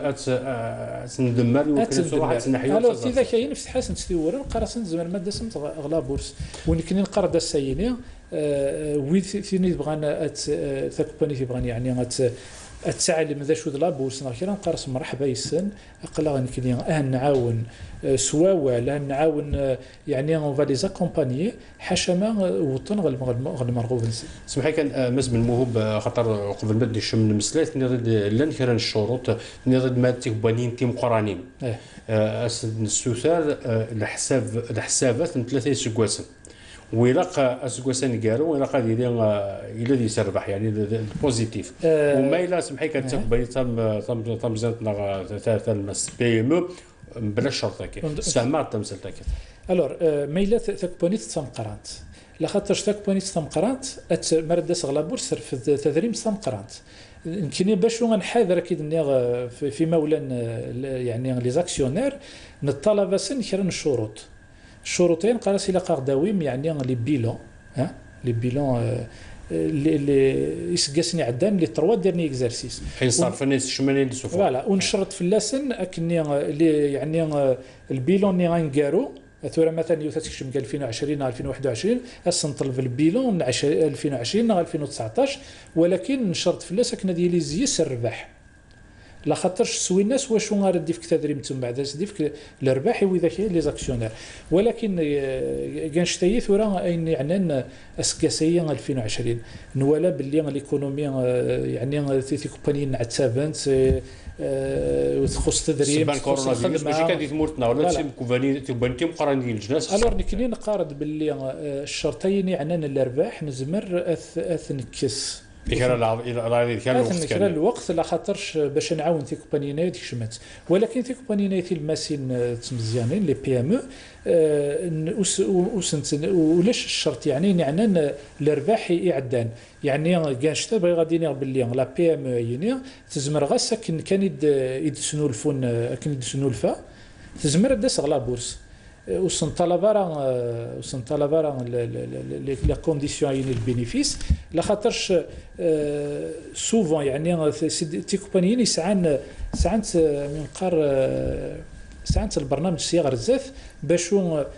[SPEAKER 1] تندمر وكل صراحه تنحيو
[SPEAKER 2] الو تي ذكيه نفس حسن تثور قراصن زمر ماده سمت غلا بورس ونكني نقرد السيني ويثني بغانا ثكباني بغاني يعني التعلم ذا شو لا بورس كي نقرص مرحبا يسن اقلا نكني نعاون سواوا لا نعاون يعني اون فالي زاكومباني حاشا وطن غالمرغوب
[SPEAKER 1] سمحي كان مزم الموهوب خاطر قبل ما نمشي من المسلات نريد لان كان الشروط نريد ما تيبانين تيم قرانين السوثار الحسابات من 3 سكواسن ويلاقى اسكوسان كارو ويلاقى الى دي يسربح يعني البوزيتيف وما الا سمحي كتقبل تم زنتنا ثلاثه بي ام بلا شرط هكا استعمار تمثل هكا
[SPEAKER 2] الور ما الا تكبونيت تمقرانت لا خاطرش تكبونيت تمقرانت مرد صغلا بورس في تدريم تمقرانت يمكن باش نحاذر اكيد في مولان يعني لي زاكسيونير نطلب سن كرن الشروطين قال سي لا قارداويم يعني لي بيلون لي بيلون اللي يسقسني عدان لي 3 ديرني اكزرسيس
[SPEAKER 1] حين صار الناس الشمالين اللي سوفوا
[SPEAKER 2] فوالا ونشرط في اللسن اكني يعني البيلون اللي غنقارو ثورة مثلا تكشم 2020 2021 نطلب البيلون 2020 2019 ولكن نشرط في اللسن كنا ديالي زيس الربح لا خاطرش سوي الناس واش غادي فيك تدريم من بعد دي فيك الرباح وذا كاين لي زاكسيونير ولكن كنشتي ثورة اين يعني اسكاسيه 2020 نوالا باللي الايكونومي يعني تي كومباني نعتابنت وتخص تدريب
[SPEAKER 1] سبان كورونا فيروس ماشي كان ديتمورتنا ولا تسيب كوفاني تبان مقارنين الجناس
[SPEAKER 2] الوغ نكني نقارد باللي الشرطين يعني الارباح نزمر اثنكس كان الوقت لا خاطرش باش نعاون تي كومبانيات كشمات ولكن تي كومبانيات الماسين مزيانين لي بي ام ولاش الشرط يعني الارباح يعدان يعني كاع شتا بغي غادي نير باللي لا بي ام يعني تزمر غا ساكن كان يدسنوا الفون كان يدسنوا الفا تزمر داس غلا بورس وسنطلبارا لي كونديسيون يعني البينيفيس لا خاطرش سوفون يعني تي كومبانيين يسعان من قار ساعات البرنامج صياغه الزاف باش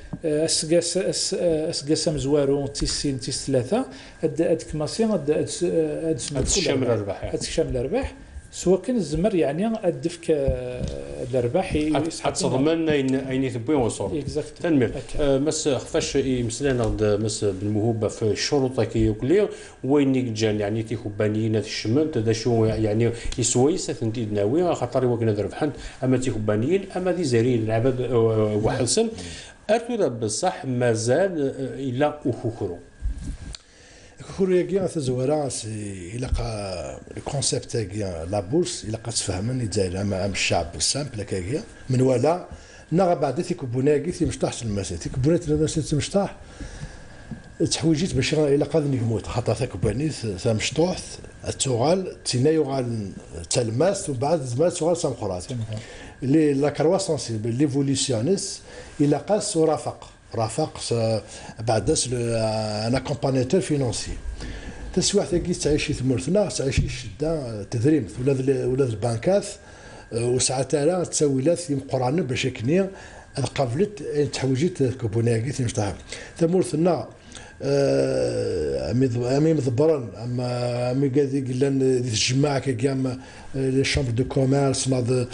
[SPEAKER 2] اسقاس مزوارو تيسين تيس 3 هاد كماسين هاد
[SPEAKER 1] شامل الربح
[SPEAKER 2] هاد شامل الربح سواء كان الزمر يعني الدفك الرباح
[SPEAKER 1] تضمن اين يثبوا وصول تنمر مس خفاش يمسلنا مس بالمهوبه في الشروط كي كلي وين جان يعني تي كوبانيين الشمنت هذا شو يعني يسويس تنديد ناوي خاطر وكنا ربحان اما تي كوبانيين اما دي زارين العباد وحسن ارتو بصح مازال الا وخوخرو
[SPEAKER 3] كوريا تزورا الى الكونسيبت تاع لا بورس الى تفهمن يدير مع الشعب السامبل كاكيا من ولا نغا بعد تيكبوناكي تيمشطاح المسا تيكبونات الناس تمشطاح تحويجيت باش الى قاد نموت خاطر تاكباني مشطوح التوغال تينايوغال تلماس وبعد زمان توغال سامخرات لي لا كرواسونس ليفوليسيونيس الى قاس ورافق بعد ان اكومبانيتور فينونسي تسواح تاكي تعيشي ثمرتنا تعيشي الشده تدريم ولا البنكات وساعات لا تسويلات يمقران باش كني القبلت تحويجيت كوبوناكي تمشطها ثمرتنا امي مضبرن اما امي قاعد قلنا الجماعه كيام لي شامبر دو كوميرس ناض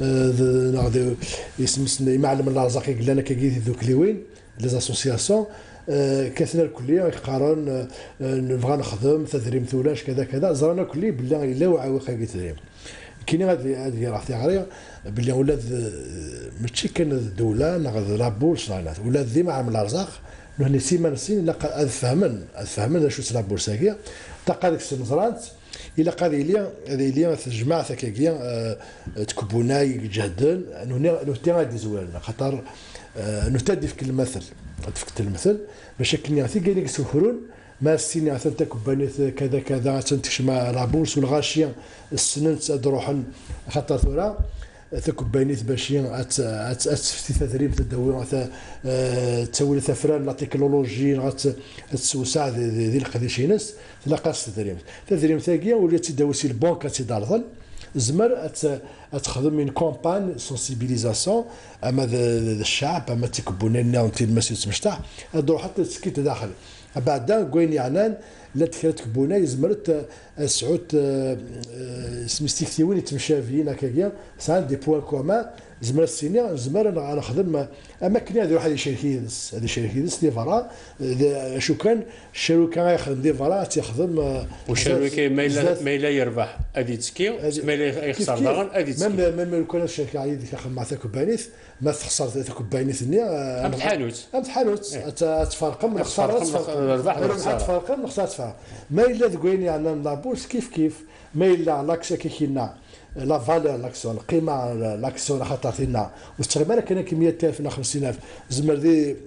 [SPEAKER 3] اسم معلم الرزاق قال لنا كي ذوك لي وين لي زاسوسياسيون كاثنا الكليه يقارن نبغى نخدم تدريم ثولاش كذا كذا زرنا كلي بالله الا وعاوي خاقي تدريم كاين هذه راه تيغري باللي ولاد ماشي كان الدوله ناخذ لابورس ولاد ذي معلم الرزاق نحن سيمان سين لا فهمنا شو لا بورساكيا تقادك السنزرات الى قال لي الجماعه ثكاكيا تكبوناي جهدن نهتي غادي زوالنا خاطر نهتدي في كل مثل باش كني عرفتي قال لك سفرون ما السين عرفتي كبانيت كذا كذا تنتشمع لابورس والغاشيه السنن تروح خاطر ثورة تكبانيت باش تفتي تدريب تدوي تسوي ثفران لا تكنولوجي تسوسع ذي القديشينس تلاقى تدريب ثاقيه ولا تدوسي البنك تدارضل زمر تخدم من كومبان سونسيبيليزاسيون اما الشعب اما تكبونين نتي المسيو تمشطح هادو حتى تسكيت داخل بعد كوين يعنان لا تكبونا يزمرت سعود سمستيكتيوين يتمشافيين هكايا سان دي بوان كومان زمر السينيا زمر انا نخدم اماكن هذه واحد شركه هذه شركه دي فارا شو كان الشركه يخدم دي فارا تيخدم
[SPEAKER 1] والشركه ما الا يربح ادي تسكي ما الا يخسر داغن ادي تسكي
[SPEAKER 3] ما كان الشركه عادي تخدم مع تكبانيث ما تخسر تكبانيث النيا امتحانوت تفرق من الخساره الربح تفرق من الخساره ما الا تقول يعني لابورس كيف ما الا لاكس كيكينا لا فالور لاكسيون القيمه لاكسيون خاطرتنا وتقريبا كاين كميه 50,000 زمر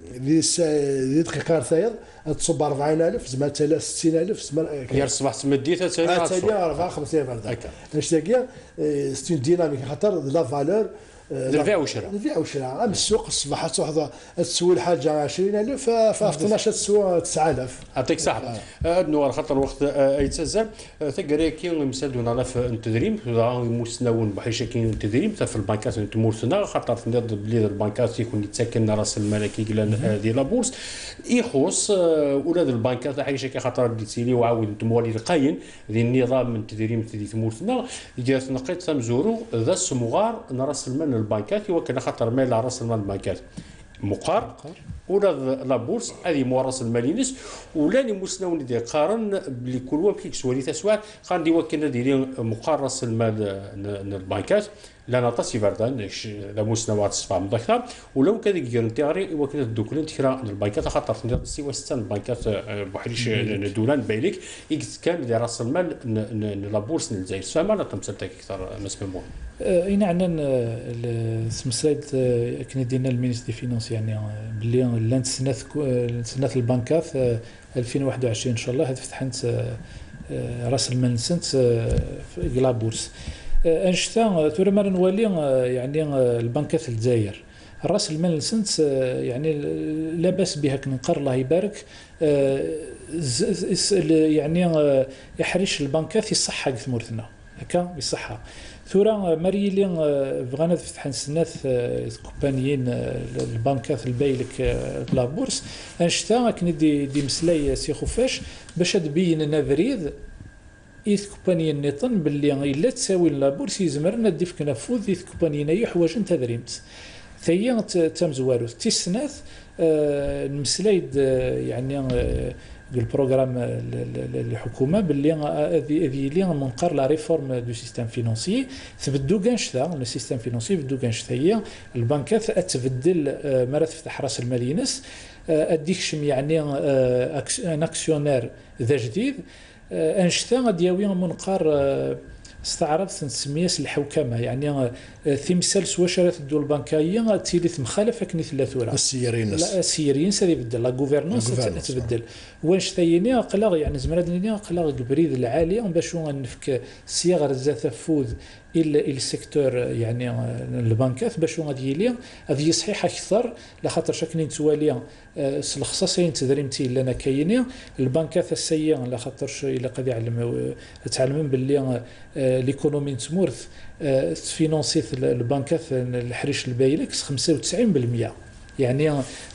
[SPEAKER 3] ذي دقيقه ثاير تصب 40,000 زعما 60,000 زعما
[SPEAKER 1] يا الصباح تمديتها
[SPEAKER 3] ثاني 50,000 اش تاكيا ستون ديناميك خاطر لا فالور
[SPEAKER 1] البيع والشراء.
[SPEAKER 3] البيع والشراء السوق الصباح تروح تسوي حاجه 20,000 ف 12 تسوى 9,000.
[SPEAKER 1] يعطيك الصحة. نوار خاطر الوقت يتسزل ثقري كي مسدونا لا في التدريب مسناون بحيش كاين التدريب في البنكات تمورتنا خاطر تنض بلي البنكات يكون يتسكن راس المال كي قلنا ديال لابورس يخص اولاد البنكات حيش كي خاطر ديتيلي وعاود تموالي القاين ذي النظام من التدريب في تمورتنا جات نقيت تمزورو ذا السمغار راس المال البنكات وكان خاطر مال راس المال البنكات مقار ولا لابورس هذه مورس المالينس ولا مسناون دي قارن بلي كل واحد كيكسوالي تسوات خان دي وكنا دايرين مقار راس المال البنكات لا نطاسي فردان لا مسنوات صفا مضكره ولو كذا جيرنتيري وكنا الدوكلين تكرا البنكات خاطر سوا 6 البنكات بحريش دولان بايليك كان دي راس المال لابورس الجزائر فما لا تمثلتك اكثر مسموم
[SPEAKER 2] اين عندنا سمسايد كنا دينا المينيستر دي فينانس يعني باللي لان سنه البنكات 2021 ان شاء الله فتحت راس المال نسنت في لابورس انشتا توري مار نولي يعني البنكات الجزائر راس المال نسنت يعني لا باس بها كنقر الله يبارك يعني يحرش البنكات يصحى ثمورتنا هكا يصحى ثورة ماريلي بغانا تفتح سنات كومبانيين البنكات البايلك لابورس انشتا كني دي مسلاي سي خفاش باش تبين لنا بريد إذ كومبانيين نيطن باللي إلا تساوي لابورس يزمرنا دي فيك نفوذ إذ كومبانيين أي حوايج أنت دريمت ثيا تمزوارو تيسنات المسلايد يعني البروغرام الحكومه باللي هذه لي منقر لا ريفورم دو سيستيم فينانسي تبدو كانشتا السيستيم فينانسي بدو كانشتا هي البنكات تبدل مرة تفتح راس المالينس اديكشم يعني ان اكسيونير ذا جديد انشتا دياوي منقر استعرضت نسميس الحوكمه يعني ثمثال سواشرات الدول البنكيه تيليث مخالفه كني ثلاثه
[SPEAKER 3] السيرين
[SPEAKER 2] لا السيرين سي يبدل لا غوفرنونس تبدل واش ثاني قلاغ يعني زمرادني قلاغ كبريد العاليه باش نفك صياغه ذات فوذ الى السيكتور يعني البنكات باش غادي لي هذه صحيحه اكثر لخاطر شكل نتوالي الخصاصين تدريمتي لنا كاينين البنكات السيئه لخاطرش الا قد يعلم تعلمون باللي ليكونومي تمورث فينونسي البنكات الحريش البايلكس 95% يعني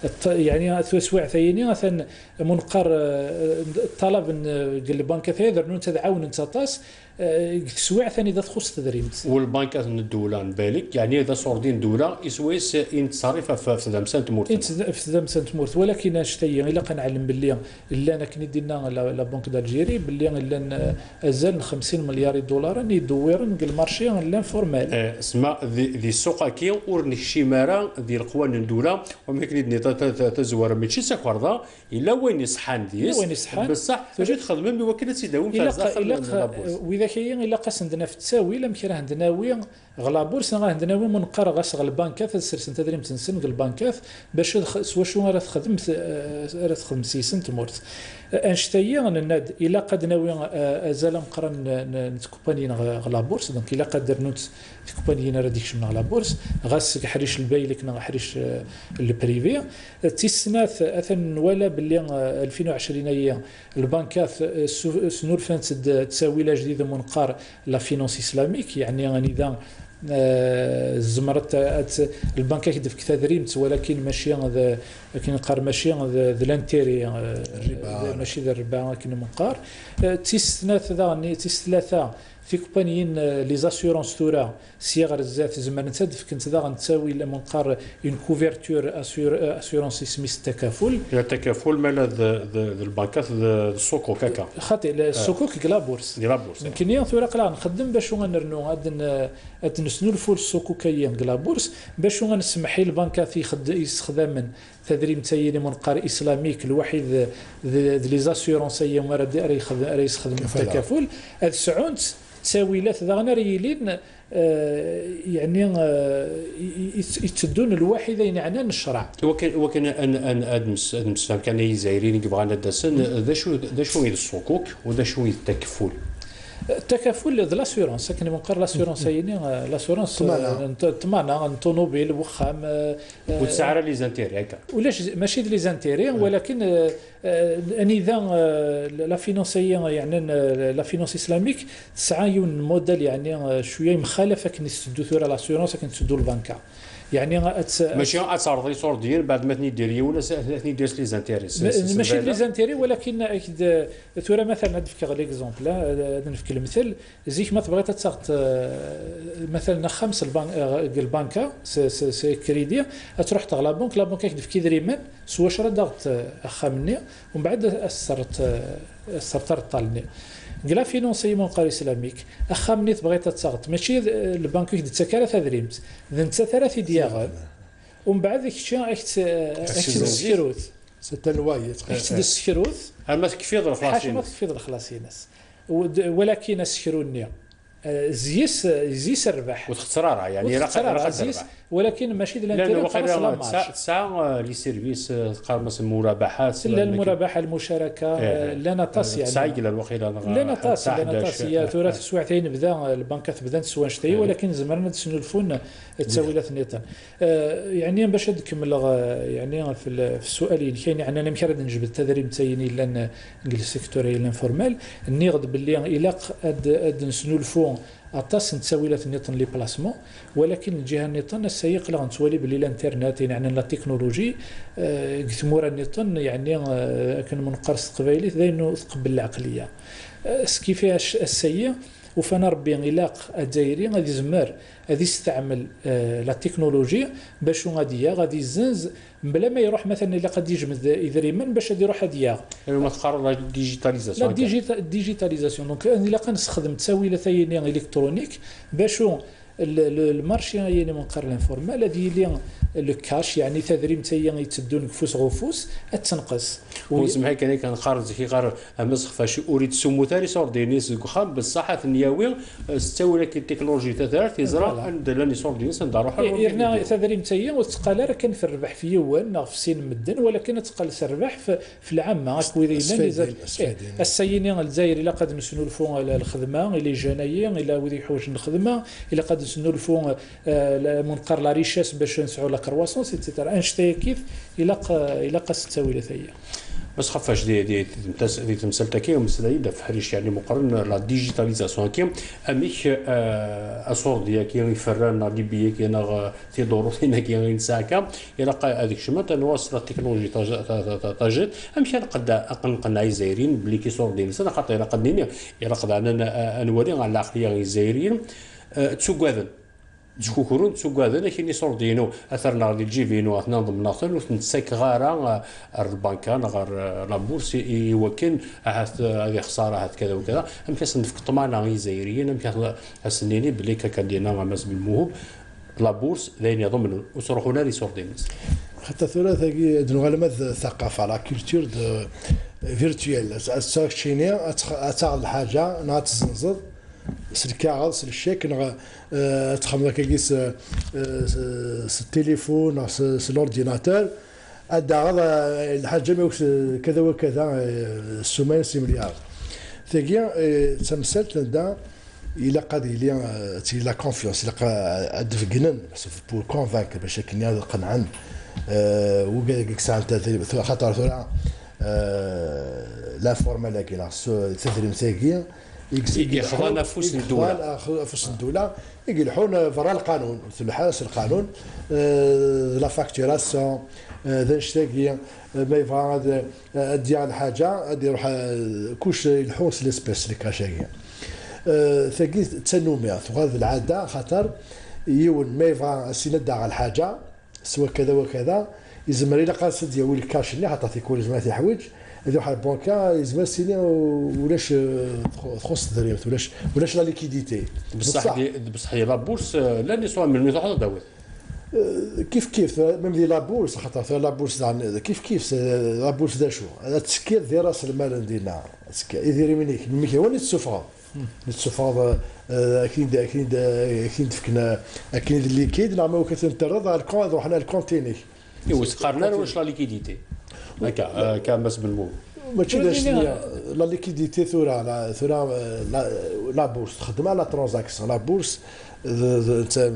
[SPEAKER 2] تسويع ثاني مثلا منقر الطلب قال البنكات هذا انه تدعون انت طاس تسويع ثاني ذات تخص تدريمت
[SPEAKER 1] والبنكات من الدوله بالك يعني اذا صوردين دوله يسويس يتصرف في دمسان تمورت
[SPEAKER 2] في دمسان تمورت ولكن اشتي الا كنعلم باللي الا انا كني دينا لا بنك دالجيري باللي الا ازال 50 مليار دولار يدورن المارشي لا فورمال
[SPEAKER 1] اسمع ذي السوق كي ورني الشماره ديال القوانين الدوله وما كني تزور من شي سكوردا الا وين يصحان ديس بصح فاش تخدم بوكيله سيداوم واذا كاين الا قاسندنا في التساوي لا مكره عندنا وين غلابورس عندنا وين منقر غاس البنكات السرسن تدريم تنسن البنكات باش سوا شنو راه تخدم سيسن تمورت انشتايا نناد الا قد ناوي ازال مقرن كومبانيين غلابورس دونك الا قدر نوت كومبانيين راه ديكش من غلابورس غاس حريش البايلك حريش البريفي تيسنات اثن ولا باللي 2020 هي البنكات سنور فانت تساوي لا جديده منقار لا فينونس اسلاميك يعني نظام زمرت البنكه كيدفك تدريمت ولكن ماشي لكن قار ماشي لانتيري ماشي الربا لكن منقار تيستلاثه في كومبانيين لي زاسيورونس تورا صياغه الذات زمان تدفك انت غنتساوي منقار اون كوفرتور اسيورونس سميس التكافل التكافل مال البنكات السوكو كاكا
[SPEAKER 2] خاطي السوكو كلابورس يمكن يا ثورا قلا نخدم باش غنرنو غاد نسنولفو السوكو كاين كلابورس باش غنسمح البنكات يستخدم من تدريب تايني منقار اسلاميك الوحيد لي زاسيورونس هي راه يخدم التكافل هاد سعونت تساويلات ذا ريلين يعني يتدون الواحده يعني الشرع
[SPEAKER 1] وكان ان ادمس كان يزايرين يبغى داسن ذا شو الصكوك وذا شو التكفل
[SPEAKER 2] التكافل ذ لاسيورونس كان منقر لاسيورونس هيني لاسيورونس تمانا الطوموبيل وخام
[SPEAKER 1] وتسعر لي زانتيري هكا
[SPEAKER 2] ولاش ماشي لي زانتيري ولكن نظام لا فينونسيه يعني لا فينونس اسلاميك تسعى موديل يعني شويه مخالفه كي نسدو ثورة لاسيورونس كي نسدو البنكه يعني
[SPEAKER 1] ماشي تعرض لي صور ديال بعد ما تنيدير ولا تنيدير لي زانتيري
[SPEAKER 2] ماشي لي زانتيري ولكن اكيد ثورة مثلا نفك غير ليكزومبل نفك المثل زيك ما تبغي تسقط مثلا خمس البنكه سي كريدي تروح تغلا بنك لا بنك كيف دريمان سوا شرا ضغط خامني ومن بعد السرطر طالني قلا فينونسيمون قاري اسلاميك اخامني بغيت تسقط ماشي البنك يدير تكاله تدريمت ذن ثلاثه دياغال ومن بعد ديك الشيء السكروت
[SPEAKER 3] ستنوايه
[SPEAKER 2] السكروت
[SPEAKER 1] ما تكفيض الخلاصين
[SPEAKER 2] ما تكفيض الخلاصين ولكن السكرونيه زيس الربح
[SPEAKER 1] وتخسرها يعني راه
[SPEAKER 2] ولكن ماشي ديال الانترنت
[SPEAKER 1] ساعه لي سيرفيس تقارن مثلا مرابحات
[SPEAKER 2] لا المرابحه المشاركه لا نطاس يعني
[SPEAKER 1] ساعه الى الوقيله
[SPEAKER 2] لا نطاس هي ثلاث سواعتين بدا البنكات بدا تسوى نشتي ولكن زمرنا تسنلفون التساويلات نيطان يعني باش نكمل يعني في السؤالين كاين يعني انا مكرد نجبد التدريب تاعي الا نجلس سيكتوري الانفورمال نيغد باللي الا اد نسنلفون أطاس نتساويلات نيطن لي بلاسمون ولكن الجهه النيطن السيق لا غنتوالي باللي الانترنت يعني لا تكنولوجي قلت مورا النيطن يعني كان منقرص قبيلي ذاين تقبل العقليه كيفاش السيء وفانا ربي غلاق الدايري غادي يزمر غادي يستعمل لا تكنولوجيا باش غادي يزنز بلا ما يروح مثلا الا قد يجمد يدريمن باش غادي يروح هاديا
[SPEAKER 1] ما تقرر الديجيتاليزاسيون
[SPEAKER 2] الديجيتاليزاسيون دونك الا كنستخدم تساويلات الكترونيك باش المارشي يعني منقر الانفورمال هذه اللي لو كاش يعني تدريم تاهي يتسدون كفوس غفوس تنقص
[SPEAKER 1] وسمحي كان كنخرج كي غير امسخ فاش اريد سمو ثاني صور دينيس خام بالصحه النيوي استولى التكنولوجيا تاثر تزرع ندير صور دينيس ندارو
[SPEAKER 2] يرنا تدريم تاهي وتقال راه كان في الربح في يوان في سين مدن ولكن تقال الربح في العامه كويدي السيني الجزائري الا قد نسنوا الفون الخدمه الى جنايه الى ودي حوج الخدمه الى قد نسنوا الفون منقر لا ريشاس باش نسعوا لا كرواسونس ايتترا انشتي كيف الى قاس التساويلات هي
[SPEAKER 1] بس خفاش دي تمثل تاكي ومسلايد في حريش يعني مقارنه لا ديجيتاليزاسيون كي اميك اصور ديالك يفرنا ليبيا كاين في ظروفنا كاين ساكا يلقى هذيك الشمال تنواصل التكنولوجيا تاجت امشي نقد نقنع الجزائريين بلي كي صور ديال سنه خاطر الى قدني الى قد انا نوري على العقليه الجزائريين تسوقاذن شكوكورون تسوقاذن كاين صور دينو اثرنا غادي تجي فينو اثنا ضمن ناصر ونتسك غارا البنكه غير لا بورس يوكن هذه خساره هذا كذا وكذا ام كنصنف طمانا الجزائريين ام كنسنيني بلي كندينا مع ماس بالموهوب لا بورس ذين يضمن وصرحونا لي صور دينس
[SPEAKER 3] حتى ثلاثه دنو غالما الثقافه لا كولتور دو فيرتويال الساكشينيا اتاع الحاجه نا تزنزد سلكاغ سلشيك نغ تخمم كيس التليفون الاورديناتور ادا هذا الحاجه ما كذا وكذا السومان سيمليار ثقيا تمثلت دا الى قد لي تي لا كونفيونس الى ادفقنن بس بور كونفانك باش كني هذا قنعن وقال لك ساعه تدريب خاطر ثورة لا فورمال كاين تدريب ثقيا
[SPEAKER 1] يخضعنا فوس الدولة
[SPEAKER 3] فوس الدولة يقلحون فرا القانون الحاس القانون لا فاكتوراسيون ذا نشتاقي ما يبغى ديال الحاجة غادي يروح كوش الحوس ليسبيس اللي كاشاكيا ثقي تسنومي هذه العادة خاطر يون ما يبغى سيندا على الحاجة سواء كذا وكذا يزمر إلا قاصد ديال الكاش اللي حتى تيكون زعما حوايج هذو واحد البنكه يزمر سيني ولاش تخص الدريمت ولاش لا ليكيديتي
[SPEAKER 1] بصح لا بورس لا نسوا من الميثود داوود
[SPEAKER 3] كيف ميم دي لا بورس خاطر لا بورس كيف لا بورس دا شو هذا التسكير ديال راس المال ديالنا يدير منك هو اللي تسوفغ نتسوفغ اكيد فكنا اكيد الليكيد نعملو كتنترض على الكون روحنا الكونتيني
[SPEAKER 1] ايوا سقارنا واش لا ليكيديتي هكا كان بس بالمو
[SPEAKER 3] ماشي لا ليكيديتي لا بورس تخدم على ترانزاكسيون لا بورس انت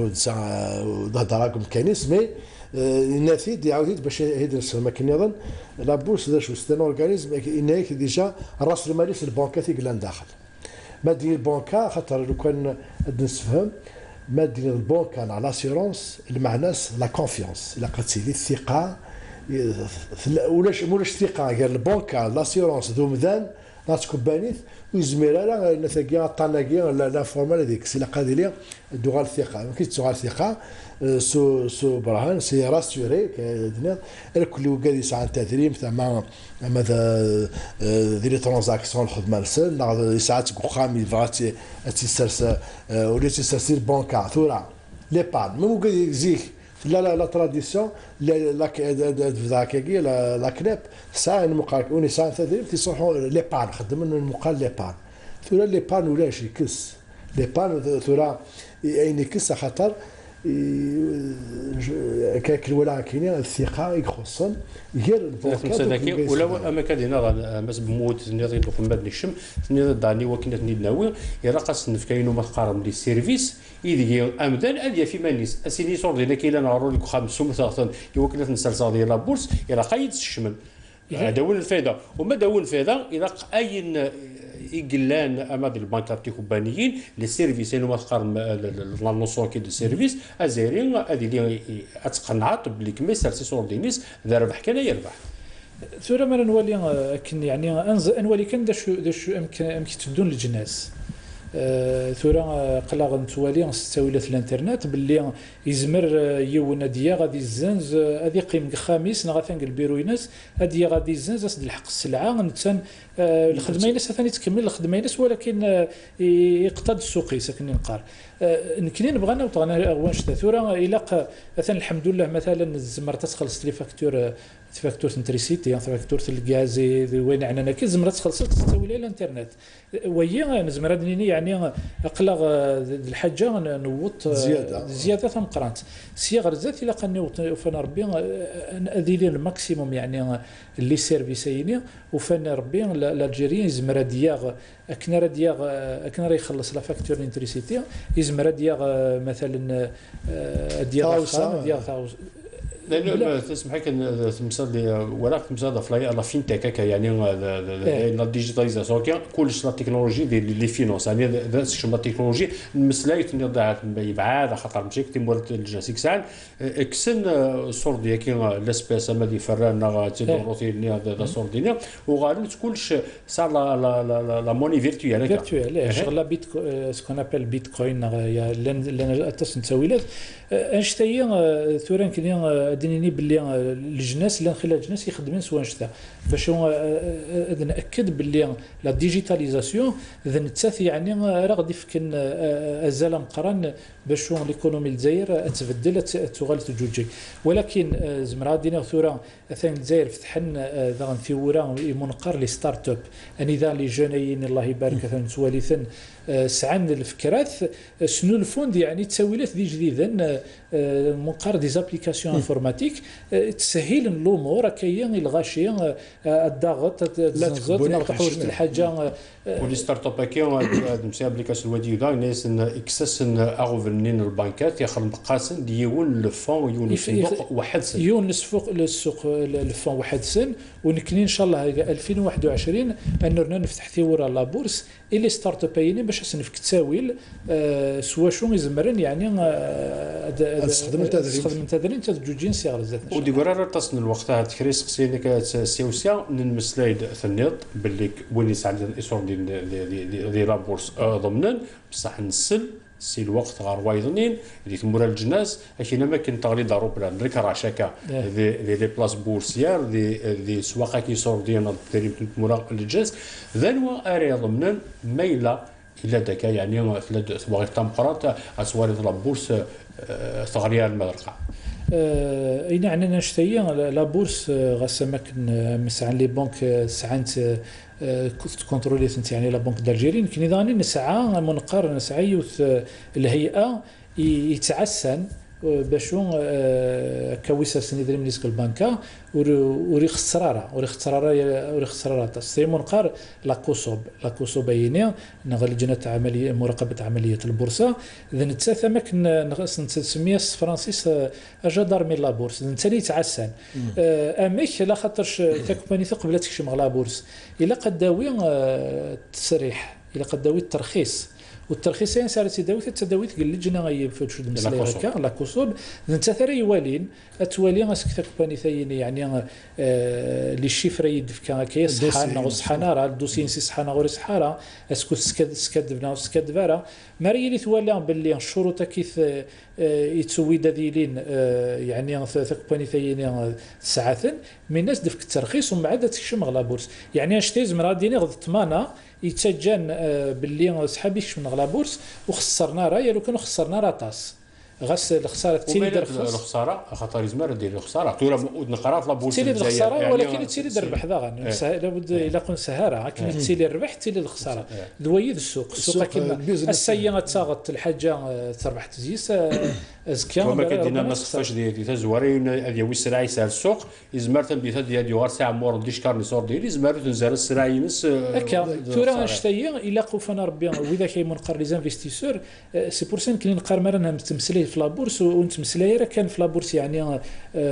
[SPEAKER 3] دراكم كاينيس مي النافذ يعاود باش يدرس ما كنظن لا بورس دا شو ستان اورغانيزم انايك ديجا راس المالي في البنكات يقلان داخل ما دير البنكه خاطر لو كان نفهم ما دير البنكه على لاسيرونس المعناس لا كونفيونس الا قلت سيدي الثقه ولاش الثقه قال البنكه لاسيرونس ذو مذان تكون بانيث ويزمير لا نتاكيا طناكيا لا فورمال هذيك سي لا قاديليا دوغال الثقه ما كاينش دوغال الثقه سو برهان سي راسيوري كدنا الكل وقال يسعى التدريب تاع ماذا ديري ترانزاكسيون الخدمه نسل ساعات قخامي فاتي تيسرس ولي تيسرس البنكه ثورا لي بان مو قال يزيك لا تراديسيون لا كناب ساعه المقال وني ساعه تدريب تيصحوا لي بان خدم المقال لي بان ثورا لي بان ولاش يكس لي بان ثورا اين يكس خاطر كاك ولا كاينين الثقه يخصن غير
[SPEAKER 1] البنكات ولا اما كادينا ماس بموت نيطي دوك مباد نشم نيطي داني وكنت ناوي يرقص نفكاينو ما تقارن لي سيرفيس يدي امدان اديا في مانيس اسيني صور دينا كاين نعرو لك خمس مثلا يوكلت نسلسل ديال لابورس الى قايد الشمل داول الفائده وما داول الفائده الى اين يقلان اما ديال البنكات كومبانيين لي سيرفيس اللي ما تقارن لا نوسيون كي دو سيرفيس ازيرين هذه اللي اتقنعت بلي كما سالسي صور دينيس ذا ربح كان يربح
[SPEAKER 2] ثورة ما نولي كن يعني انولي كان داش امكن تدون الجناس ثورة قلاغ نتوالي نستويلات الانترنت باللي يزمر يون ديا غادي الزنز هذه قيم خامس نغاثان البيرويناس هذه غادي الزنز اسد الحق السلعه نتسن الخدمه ينس ثاني تكمل الخدمه ينس ولكن يقتضي السوقي ساكن نقار نكنين بغانا وطغنا واش ثورة الى مثلا الحمد لله مثلا الزمر تخلص لي فاكتور انتريسيتي فاكتور الغاز وين عندنا كي زمرات خلصت تستوي لها الانترنت وهي نزمر يعني اقلق الحاجه نوط زياده ثم قرانت صيغ ذات الا قنوط وفانا ربي اذيلي الماكسيموم يعني اللي سيرفيسيني وفانا ربي الجيريين زمر دياغ اكنا يخلص لا فاكتور انتريسيتي يزمر دياغ مثلا دياغ
[SPEAKER 1] لانه تسمح لك تمثال وراك تمثال لا فينتك يعني لا ديجيتاليزاسيون كلش لا تكنولوجي ديال لي فينونس يعني ذات لا تكنولوجي المسلايت ضاعت بعاد خاطر مشي تيمور الجنسيك ساعه كسن صور ديال كي لاسبيس ما دي فرانا تيدوروتي هذا صور ديالنا وغالبا كلش صار لا موني فيرتوال
[SPEAKER 2] شغل بيت سكون ابل بيتكوين لان التسويلات انشتاي ثوران كاين دينيني باللي الجناس اللي خلال الجناس يخدمين سوا نشتا باش ناكد باللي لا ديجيتاليزاسيون اذا نتاث يعني راه غادي يفكن ازال مقرن باش ليكونومي الجزائر تبدل تغال تجوجي ولكن زمرا دينا ثورا ثاني الجزائر فتحن ذا ثورا منقر لي ستارت اب اني ذا لي جونيين الله يبارك ثاني ثالثا سعان الفكرات شنو الفوند يعني تسويلات دي جديدا منقر دي زابليكاسيون انفورماتيك تسهل الامور كاين الغاشيه الضغط تزنزط نطحوش الحاجه
[SPEAKER 1] ولي ستارت اب كاين مشي ابليكاسيون ودي دا ناس اكسس اغوفنين البنكات يخرج قاسن ديون الفون يون الصندوق واحد سن
[SPEAKER 2] يون فوق السوق الفون واحد سن ونكني ان شاء الله 2021 اننا نفتح ثوره لا بورس اللي ستارت اب باش نفك تساويل سوا شو يزمرن يعني
[SPEAKER 3] تستخدم
[SPEAKER 2] التدريب تجوجين صغار ذات
[SPEAKER 1] ودي قرار تصن الوقت هاد كريس خصينك سيوسيا نمسلايد ثنيط باللي وين يساعد الاصول ديال لا بورس ضمنا بصح نسل سي الوقت غير وايضنين اللي تمور الجناس اكينا ما كاين تغلي دارو بلا نركر شاكا لي بلاص بورسيار دي سواقا كيصور ديالنا التدريب تمور الجناس ذنوا اري ضمنا ميله الى داك يعني ثلاث تمقرات اسوار لا بورس ثغريا المدرقه
[SPEAKER 2] اين عندنا نشتي لا بورس غسمك مسعن لي بنك سعنت كنت كونترولي يعني لا بنك دالجيري كاين ضاني نسعى منقر نسعى الهيئه يتعسن باشو كويسه سني دري من ديسك البنكه وري خسراره تسيمون قار لا كوسوب يني نغل لجنه عمليه مراقبه عمليه البورصه اذا نتسا ماكن نسميها فرانسيس اجدار من لا بورس نتاني تعسان اميك لا خاطرش تكوباني قبل تكشم على بورس الا قد داوي التسريح الا قد داوي الترخيص والترخيص يعني صارت تداويت قال اللجنه غي فوتش المساله هكا لا كوسوب انت ثري يوالين اتوالي اسك كومباني ثاني يعني لي شيفر يدفكا كيس صحانا وصحانا راه الدوسين سي صحانا غير صحارا اسكو سكدفنا وسكدفارا ماري لي توالي باللي الشروط كيف يتسويد ذيلين يعني كومباني ثاني ساعات من الناس دفك الترخيص ومن بعد تكشم على بورس يعني اشتيز مراديني غد ثمانه يتسجن باللي صحابي من غلا بورس وخسرنا راه لو كانوا خسرنا راه طاس غاس الخساره تيلي در
[SPEAKER 1] الخساره خاطر يزمر دير الخساره تورا نقرا في لابورس
[SPEAKER 2] تيلي الخساره يعني ولكن تيلي الربح ذا لابد الا كون سهاره كاين تيلي الربح تيلي الخساره دويد السوق كما السيئه تصاغط الحاجه تربح تزيس ازكى
[SPEAKER 1] وما كدينا ما صفاش ديال تزورين هذه هو السرعي سال السوق يزمر تنبيت ديال يوار ساعه مور ديش كارني صور ديال يزمر تنزل السرعي نس
[SPEAKER 2] هكا تورا نشتي الا قوفنا ربي واذا كاين منقر لي زانفيستيسور سي بور سان كاين نقار مرنا تمثليه في لابورس ونتمثليه راه كان في لابورس يعني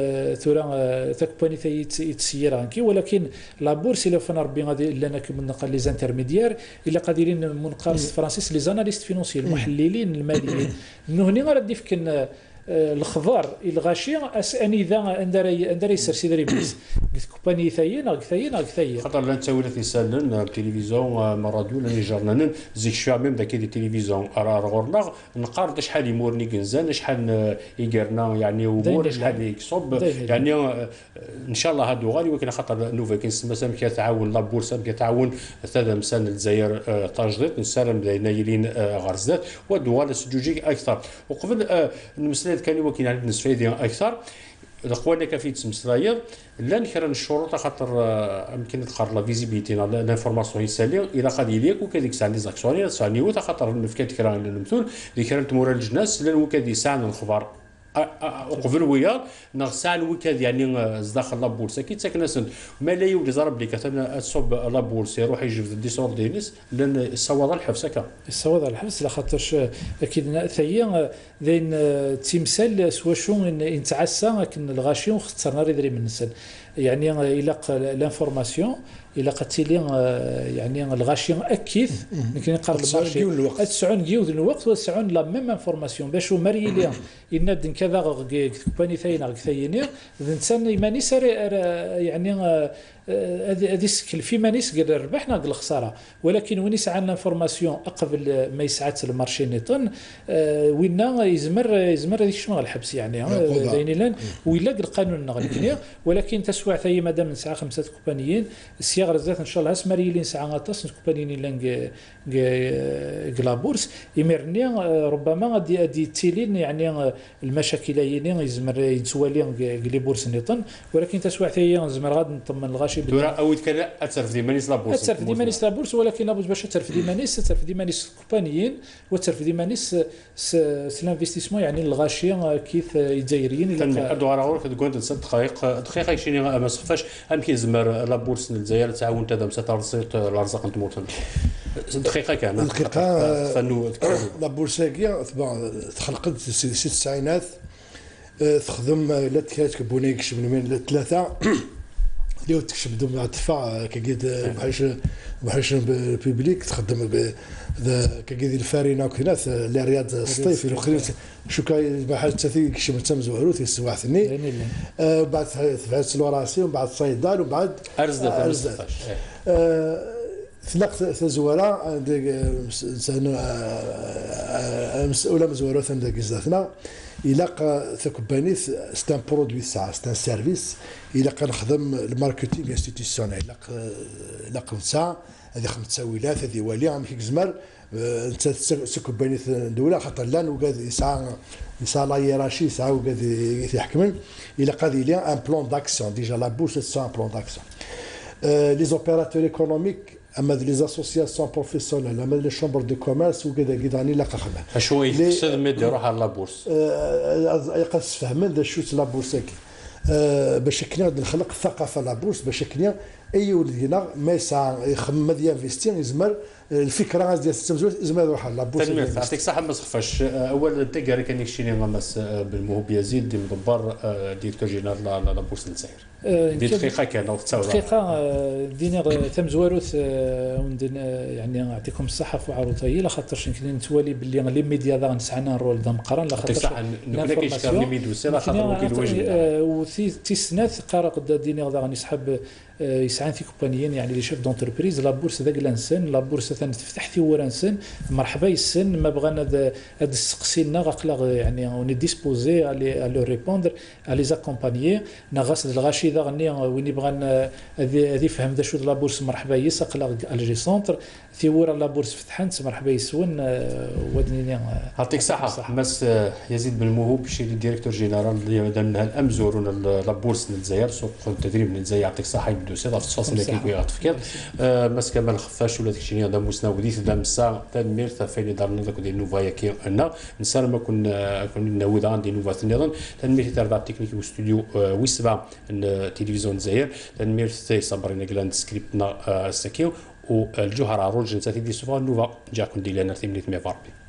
[SPEAKER 2] تورا تكباني يتسير هانكي ولكن لابورس الا فنا ربي غادي لنا كمن قال لي زانترميديير الا قادرين منقر فرانسيس لي زاناليست فينونسيين المحللين الماليين من هنا غادي يفكن الخضار الغاشي اني اذا اندر يسر سيدري بس كومباني ثاين
[SPEAKER 1] خاطر لا تسولت يسالن التلفزيون مراديو لا جرنان زيك شويه ميم داك التلفزيون راه غورنا نقارد شحال يمورني كنزان شحال يقرنا يعني امور شحال يكسب يعني ان شاء الله هادو غادي ولكن خاطر نوفا كاين مثلا كتعاون لا بورصه كتعاون هذا مسان الجزائر تاجديد نسالم نايلين غرزات ودول سجوجي اكثر وقبل المسألة كان يمكن عندنا نستفيد اكثر الاخوان اللي كان في مسرايا لا نكرن الشروط خاطر يمكن تقرر لا فيزيبيتي لانفورماسيون يسالي الى قد يليك وكذيك ساعه لي زاكسيونير سانيو خاطر في كتكرا المثول اللي كانت مورا الجناس لان وكادي ساعه الخبر وقبل ويا نغسع الوكاد يعني داخل لابورس كي تسكنسن ما لا يولي زرب لك مثلا تصب لابورس يروح يجبد ديسور دينيس لان الصواد الحبس هكا الصواد
[SPEAKER 2] الحبس لا خاطرش اكيد ثيا ذين تمثال سوا شو نتعسى لكن الغاشي وخسرنا ريدري من السن يعني الى لانفورماسيون الى قتيلي يعني الغاشي اكيد يمكن يقرب المارشي تسعون جيود الوقت وتسعون لا ميم انفورماسيون باش مري لي يناد كذا كوباني ثاينا ثايني الانسان ماني سار يعني هذه سكل في مانيس قال ربحنا قال الخساره ولكن وين يسعى الانفورماسيون قبل ما يسعات المارشي نيطن وين يزمر هذيك شنو الحبس يعني دايني لان ويلا القانون نغلبني ولكن تسوع ثي مادام نسعى 5 كوبانيين الصياغه الزات ان شاء الله اسمري لي نسعى غطاس كوبانيين لان كلابورس يمرني ربما غادي تيلين يعني المشاكل يزمر يتوالي لي بورس نيطن ولكن تسوع ثي زمر غاد نطمن الغاشي
[SPEAKER 1] دورا اود كان اترف ديمانيس لابورس
[SPEAKER 2] اترف ديمانيس لابورس ولكن لابد باش اترف ديمانيس كوبانيين واترف ديمانيس سلانفيستيسمون يعني الغاشي كيف الجزائريين
[SPEAKER 1] اللي ادوار غور كتقول 6 دقائق يشيني ما صفاش يمكن زمر لابورس الجزائر تعاون تدا مسات الارزاق نتموت دقيقه كامله
[SPEAKER 3] دقيقه فنو لابورس هي تخلقت في التسعينات تخدم لا تكبوني كشف من 3 اللي تكشف دم عطفه كقيد بحاش بيبليك تخدم كقيد الفارينه وكناس لرياض الصيف الاخرين شو كاي بحال تاثير كشف تم زوارو تيسوا ثاني بعد فعلت الوراسي وبعد صيدال وبعد
[SPEAKER 1] ارزدت
[SPEAKER 3] ثلاث زواره عندك مسؤوله مزوره عندك زاتنا الى ثكباني سي ان برودوي ساعه سي ان سيرفيس الى كنخدم الماركتينغ انستيتيسيونيل الى قمتها هذه 5 ولايات هذه والي عم كيزمر انت ثكباني دوله خاطر لان وقاد يسعى لا هيرارشي يسعى وقاد يحكم الى قاد لي ان بلان داكسيون ديجا لا بورس سي ان بلان داكسيون لي زوبيراتور ايكونوميك اما لي زاسوسياسيون بروفيسيونيل اما لي شومبر دو كوميرس وكذا كذا راني لاقا خدمه
[SPEAKER 1] اشنو يقصد ما يروح على لابورس
[SPEAKER 3] يقص فهمن ذا شوت لابورساكي باش كنا نخلق الثقافه لابورس باش كنا اي ولدينا ما يسعى يخمم ديال انفستير يزمر الفكره ديال التمزوج يزمر يروح على لابورس.
[SPEAKER 1] يعطيك الصحه ما تخفاش اولا انت قال كان يكشيني غمس بالموهوب يزيد دي مدبر ديريكتور جينيرال لابورس الجزائر دي دقيقه كان او
[SPEAKER 2] دقيقه دينا تمزواروث يعني نعطيكم الصحه في عروضي لا خاطرش يمكن نتوالي باللي لي ميديا ذا نسعنا رول ذا مقرن لا خاطرش
[SPEAKER 1] نقول لك ايش كان لي ميديا لا خاطر وكيل الواجب
[SPEAKER 2] وثي تيسنات قرا قد دينا ذا غنسحب يسعان في كومبانيين يعني لي شيف دونتربريز لا بورس ذاك لانسن لا بورس تفتح في ورانسن مرحبا يسن ما بغانا هذا السقسينا غقلا يعني اون ديسبوزي على لو ريبوندر على لي اكومبانيي نغاس الغاشي ذا غني وين بغان هذه فهم ذا شو لا بورس مرحبا يسقلا الجي سونتر في ورا لا بورس فتحنت مرحبا يسون ودني
[SPEAKER 1] يعطيك الصحه مس يزيد بن موهوب شي ديريكتور جينيرال ديال الامزور لا بورس الجزائر سوق التدريب الجزائر يعطيك الصحه دوسي في التصاص اللي كيكون يعطيك مس كمال خفاش ولا داكشي دا موسنا وديت دا مسا تدمير فين دارنا داك ديال نوفايا كي انا نسال ما كنا نعود عندي نوفا نظن تنمير تاع التكنيك واستوديو ويسبا تلفزيون الجزائر تنمير تاع صبرنا كلان سكريبتنا سكيو والجوهر عروج نتا دي سوفا نوفا جاكم ديال انا 8 مي فاربي